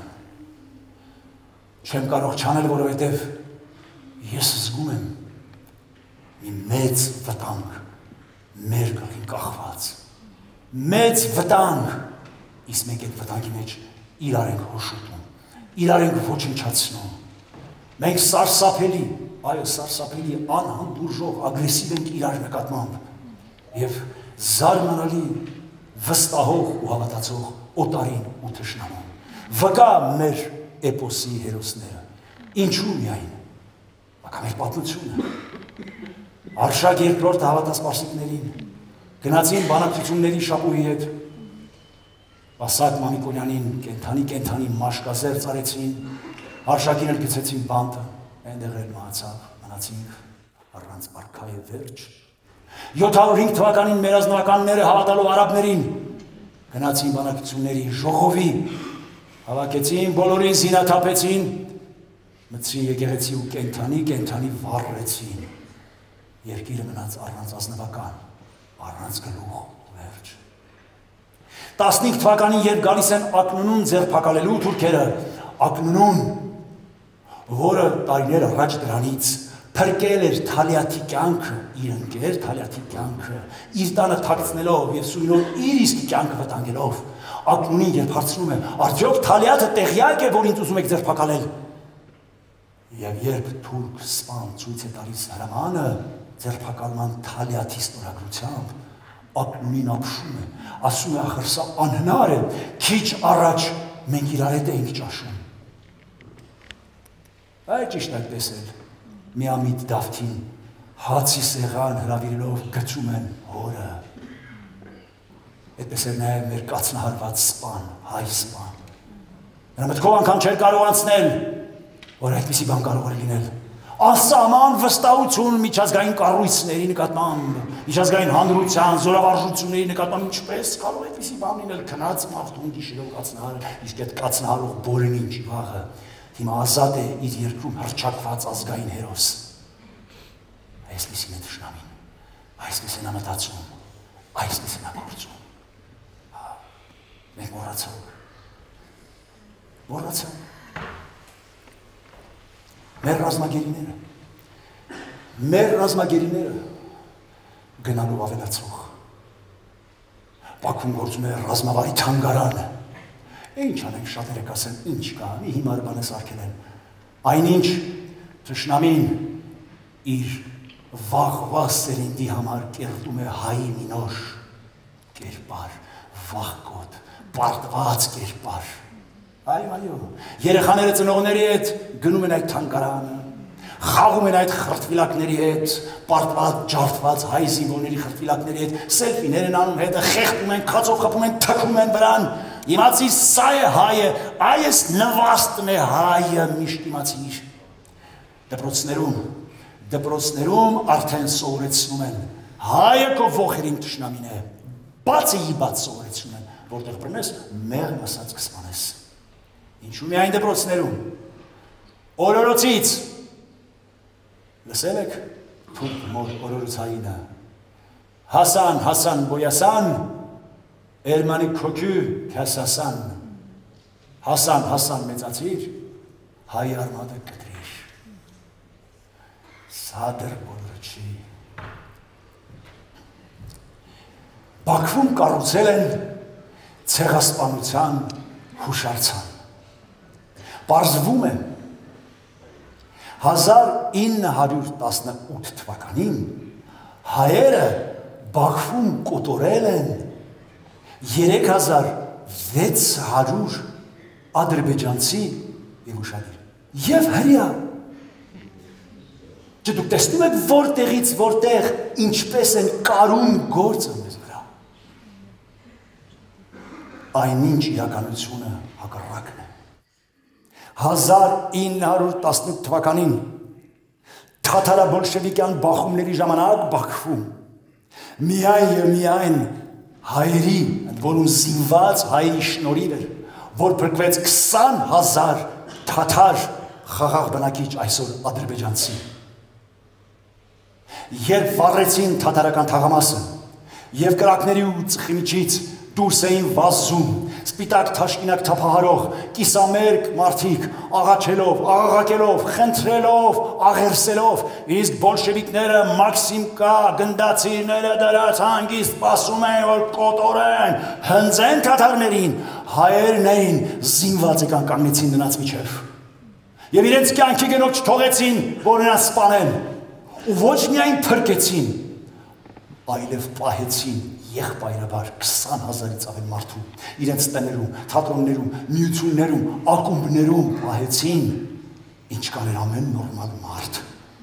չեմ կարող չանել, որովհետև ես զգում եմ մի մեծ վտանգ մեր գլխին կախված, մեծ վտանգ, իսկ մենք այդ վտանգի մեջ իրար ենք հոշոտում, իրար ենք ոչնչացնում, մենք սարսափելի, այո սարսափելի, անհանդուրժող, ագրեսիվ ենք իրար նկատմամբ և զարմանալի վստահող ու հավատացող օտարին ու թշնամուն, վկա մեր էպոսի հերոսները, ինչու միայն, վկա մեր պատմությունը, Արշակ երկրորդ հավատասպարսիկներին, գնացին բանակցությունների շապուհի հետ, Ասակ Մամիկոնյանին կենթանի մաշկազեր ծարեցին, Արշակին էլ գցեցին բանտը, այնտեղ էլ մահացավ, մնացինք առանց արքայի վերջ։ 705 թվականին մեր ազնվականները հավատալով արաբներին, գնացին բանակցությունների ժողովի, հավաքեցին, բոլորին զինաթափեցին, մտցրին եկեղեցի ու կենթանի վառեցին։ Երկիրը մնաց առանց ազնվական, առանց գլուխ վերջ։ 15 թվականին երբ գալիս են Ակնունուն ձերբակալելու թուրքերը, Ակնունուն, որը տարիներ առաջ դրանից փրկել էր Թալիաթի կյանքը, իր ընկեր Թալիաթի կյանքը, իր տանը թաքցնելով և սույնով իր իսկ կյանքը վտանգելով, Ակնունին երբ հարցնում է, արդյոք Թալիաթը տեղյակ է, որ ինձ ուզում եք ձերբակալել։ Եվ երբ թուրք սպան ցույց է տալիս հրամանը ձերբակալման Թալիաթի ստորագրությամբ, Ակնունին ապշում է, ասում է ախր սա անհնար է, քիչ առաջ մենք իրար հետ էինք ճաշում։ Այդ ճիշտ այդպես էլ միամիտ Դավթին հացի սեղան հրավիրելով գցում են հորը։ Այդպես էլ նաև մեր կացնահարված սպան, հայ սպան։ Նրա մտքով անգամ չէր կարող անցնել, որ այդպիսի բան կարող է լինել։ Անսահման վստահություն միջազգային կառույցների նկատմամբ, միջազգային հանրության, զորավարժությունների նկատմամբ ինչպես կարող է այդպիսի բան լինել, քնած մաղթում գիշերով կացնահարը, իսկ այդ կացնահարող բոլորին ինչի վաղը, հիմա ազատ է իր երկրում հռչակված ազգային հերոս։ Այսպիսին է թշնամին, այսպես է նա մտածում, այսպես է նա գործում։ Մենք մոռացանք։ Մեր ռազմագերիները գնալու ավելացող Բաքվում գործում է ռազմավարի թանգարանը Ինչ անենք շատերը կասեն ինչ կա մի հիմար բան է սարքել են Այնինչ թշնամին իր վաղվա սերնդի համար կերտում է հայի մի նոր կերպար վաղկոտ պարտված կերպար Այո երեխաները ծնողների հետ գնում են այդ թանգարանը Խաղում են այդ խրտվիլակների հետ, պարտված, ջարդված հայ զինվորների խրտվիլակների հետ, սելֆիներ են անում հետը, խեղդում են, քացով խփում են, թքում են վրան, իմացի սա է հայը, այս նվաստն է հայը, միշտ իմացիր։ Դպրոցներում արդեն սովորեցնում են, հայը քո ոխերին թշնամին է, բացի բաց սովորեցնում են, որտեղ բռնես, մեղմ ասած կսպանես։ Ինչու միայն դպրոցներում, օրորոցից Լսել եք թուրք մոր օրորոցայինը Հասան բոյասան Էրմանի քոքու քասասան Հասան մեծացիր հայ արմատը կտրիր Սադր բոլորը չի Բաքվում կառուցել են ցեղասպանության հուշարձան Պարզվում է 1918 թվականին հայերը Բաքվում կոտորել են 3600 ադրբեջանցի եւ ուշադիր եւ հրյա Դուք տեսնում եք որտեղից որտեղ ինչպես են կարում գործը մեզ վրա Այնինչ իրականությունը հակառակն է 1918 թվականին թաթարաբոլշևիկյան բախումների ժամանակ Բաքվում միայն հայերի, որում զինված հայերի շնորհիվ էր, որ փրկվեց 20,000 թաթար խաղաղ բնակիչ այսօր ադրբեջանցի։ Երբ վառեցին թաթարական թաղամասը եւ կրակների ու ծխի միջից դուրս էին վազում, սպիտակ թաշկինակ թափահարող, կիսամերկ մարդիկ, աղաչելով, աղաղակելով, խնդրելով, աղերսելով, իսկ բոլշևիկները մաքսիմկա գնդացիրները դրած հանգիստ սպասում են, որ կոտորեն, հնձեն թաթարներին, հայերն էին զինված եկան կանգնեցին նրանց միջև։ Եվ իրենց կյանքի գնով չթողեցին, որ նրանց սպանեն, ու ոչ միայն փրկեցին, այլև պահեցին եղբայրաբար 20,000-ից ավել մարդու իրենց տներում, թատրոններում, միություններում, ակումբներում պահեցին, ինչ կաներ ամեն նորմալ մարդ։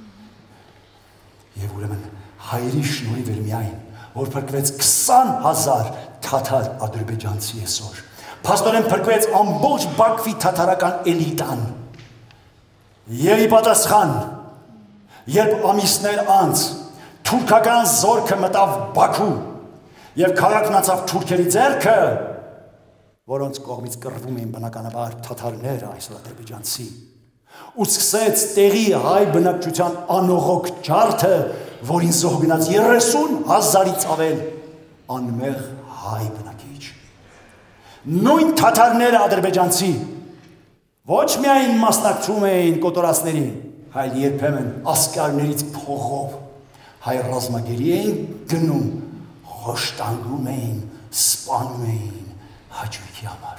Եվ ուրեմն հայերի շնորհիվ էր միայն, որ փրկվեց 20,000 թաթար ադրբեջանցի այսօր։ Փաստորեն փրկվեց ամբողջ Բաքվի թաթարական էլիտան։ Եվ ի պատասխան, երբ ամիսներ անց թուրքական զորքը մտավ Բաքու Եվ քաղաքն անցավ թուրքերի ձեռքը, որոնց կողմից կռվում էին բնականաբար թաթարները այսօր ադրբեջանցի, ու սկսեց տեղի հայ բնակչության անողոք ջարդը, որին զոհ գնաց 30,000-ից ավել անմեղ հայ բնակիչ։ Նույն թաթարները ադրբեջանցի ոչ միայն մասնակցում էին կոտորածներին, այլ երբեմն ասկարներից փողով հայ ռազմագերի էին գնում Հոշտանգում էին, սպանում էին հաճույքի համար։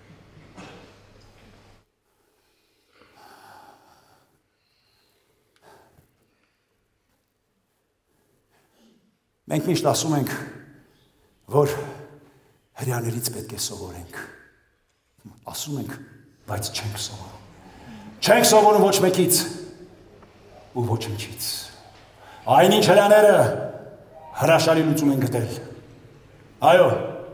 Մենք միշտ ասում ենք, որ հրյաներից պետք է սովորենք։ Ասում ենք, բայց չենք սովորում։ Չենք սովորում ոչ մեկից ու ոչ ինչից։ Այնինչ հրյաները հրաշալի լուծում են գտել։ Այո,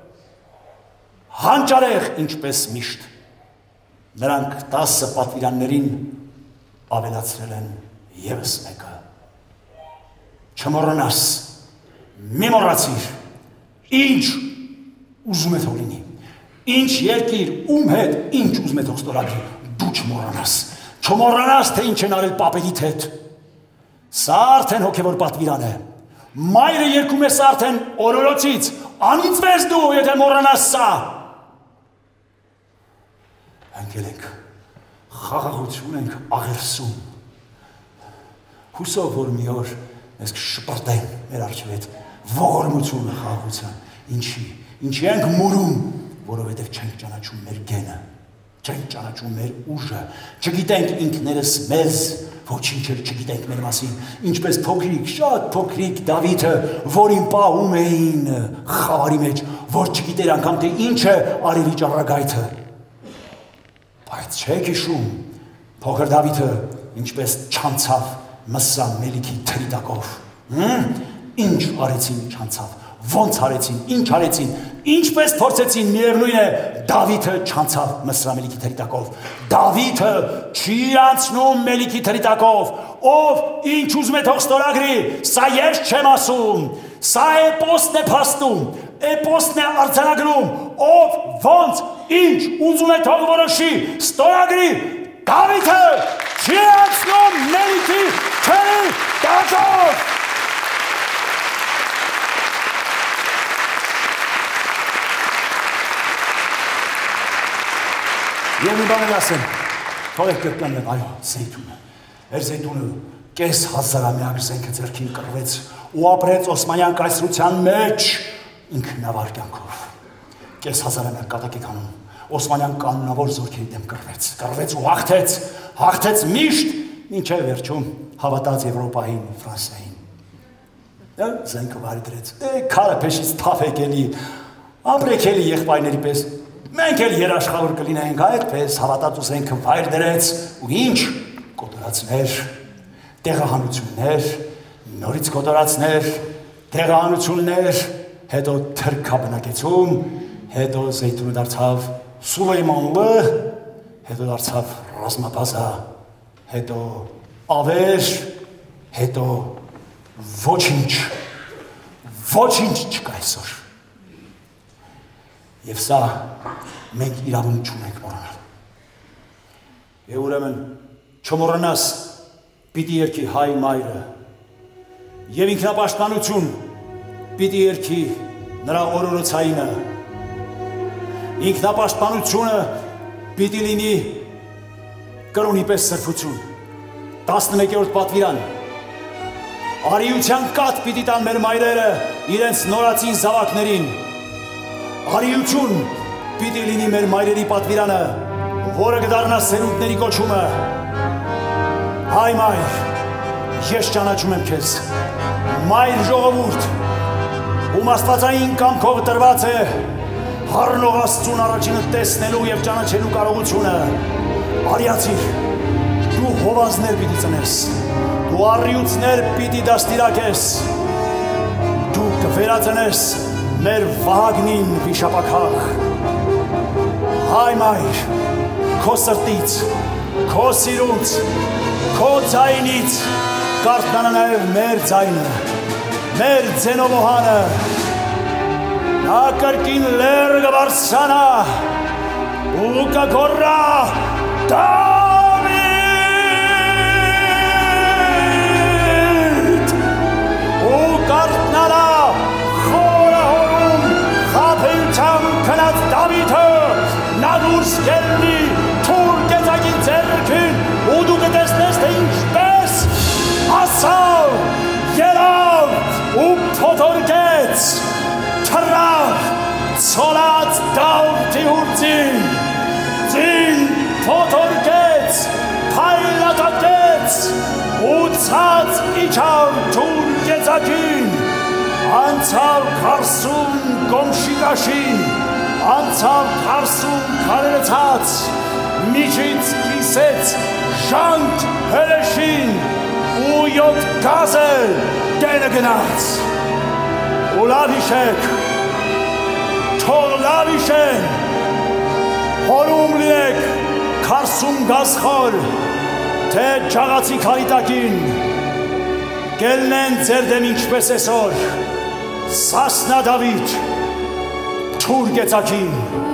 հանճարեղ ինչպես միշտ, նրանք 10 պատվիրաններին ավելացրել են ևս մեկը։ Չմոռանաս, մի մոռացիր, ինչ ուզում է թող լինի, ինչ երկիր, ում հետ, ինչ ուզում է թող ստորագրի, դու չմոռանաս, թե ինչ են արել պապերիդ հետ։ Սա արդեն հոգևոր պատվիրան է։ Մայրը երկում ես արդեն օրորոցից, անիծվես դու, եթե մոռանաս սա։ Ընկել ենք, խաղաղություն ենք աղերսում, Հուսով որ մի օր ես կշպրտեմ մեր առջև այդ ողորմությունը խաղաղության։ Ինչի ենք մուրում, որովհետև չենք ճանաչում մեր գենը, չենք ճանաչում մեր ուժը, չգիտենք ինքներս մեզ, ոչինչ էլ չգիտենք մեր մասին, ինչպես փոքրիկ, շատ փոքրիկ Դավիթը, որին պահում էին խավարի մեջ, որ չգիտեր անգամ թե ինչ է արևի ճառագայթը։ Բայց չեք հիշում, փոքր Դավիթը ինչպես չանցավ Մսա Մելիքի թրի տակով, ինչ արեցին չանցավ, ոնց արեցին, ինչ արեցին, ինչպես փորձեցին, միևնույն է, Դավիթը չանցավ Մսա Մելիքի թրի տակով, Դավիթը չի անցնում Մելիքի թրի տակով, ով ինչ ուզում է թող ստորագրի, սա ես չեմ ասում, սա էպոսն է փաստում, էպոսն է արձանագրում, ով ոնց ինչ ուզում է թող որոշի, ստորագրի, Դավիթը չի անցնում Մելիքի թրի տակով։ Եվ մի բան էլ ասեմ, թող եք կրկնեմ, այո, Զեյթունը, էր Զեյթունը կես հազարամյակ զենքը ձեռքին կռվեց ու ապրեց Օսմանյան կայսրության մեջ ինքնավար կյանքով, կես հազարամյակ կատակ եք անում, Օսմանյան կանոնավոր զորքերի դեմ կռվեց ու հաղթեց միշտ, մինչև վերջում հավատաց Եվրոպային, Ֆրանսիային, զենքը վարի դրեց, քարը փեշից թավ եկելի, ապրեք էլի եղբայրների պես, մենք էլ երաշխավոր կլինենք այդպես, հավատաց ու զենքը վայր դրեց ու ինչ, կոտորածներ, տեղահանություններ, նորից կոտորածներ, տեղահանություններ, հետո թրքաբնակեցում, հետո Զեյթունը դարձավ Սուլեյմանլը, հետո դարձավ ռազմաբազա, հետո ավեր, հետո ոչինչ չկա այսօր։ Եվ սա մենք իրավունք չունենք մոռանալ։ Եվ ուրեմն չմոռանաս պիտի երգի հայ մայրը եւ ինքնապաշտպանություն պիտի երգի նրա օրորոցայինը։ Ինքնապաշտպանությունը պիտի լինի կրոնի պես սրբություն։ 11-րդ պատվիրան։ Արիության կաթ պիտի տան մեր մայրերը իրենց նորածին զավակներին։ Արիություն պիտի լինի մեր մայրերի պատվիրանը, որը կդառնա սերունդների կոչումը։ Հայ մայր, ես ճանաչում եմ քեզ, մայր ժողովուրդ, ում աստվածային կամքով տրված է հառնող Աստծուն առաջինը տեսնելու եւ ճանաչելու կարողությունը։ Արիացիր, դու հովազներ պիտի ծնես, դու առիություններ պիտի դաստիարակես, դու կվերածնես մեր Վահագնին վիշապաքաղ։ Հայ մայր, քո սրտից, քո սիրունց, քո ձայնից կարդանա նաև մեր ձայնը, մեր ձենովոհանը, նա կրկին լեր կբարձրանա ու կգոռա Դավիթ ու կարդնանա խորահորում խաբեությամբ քնած Դավիթը նա դուրս կելնի թուր կեծակի ձեռքին ու դու կտեսնես թե ինչպես ասավ, երավ ու փոթորկեց թռավ ցոլած Դավթի հուրձին, ձին փոթորկեց, փայլատակեց ու ցած իջավ թուր կեծակին, անցավ քարսուն կոմշիկաշին, անցավ քարսուն քարերցած, միջից կիսեց ժանտ հրեշին ու յոթ գազել դենը գնաց։ Ու լավ իշեք, թող լավ իշեն, հորում լինեք քարսուն գազխոր, թե ճաղացի քարիտակին, կելնեն ձեր դեմ ինչպես այսօր, Սասնա Դավիթ, թուր կեծակին։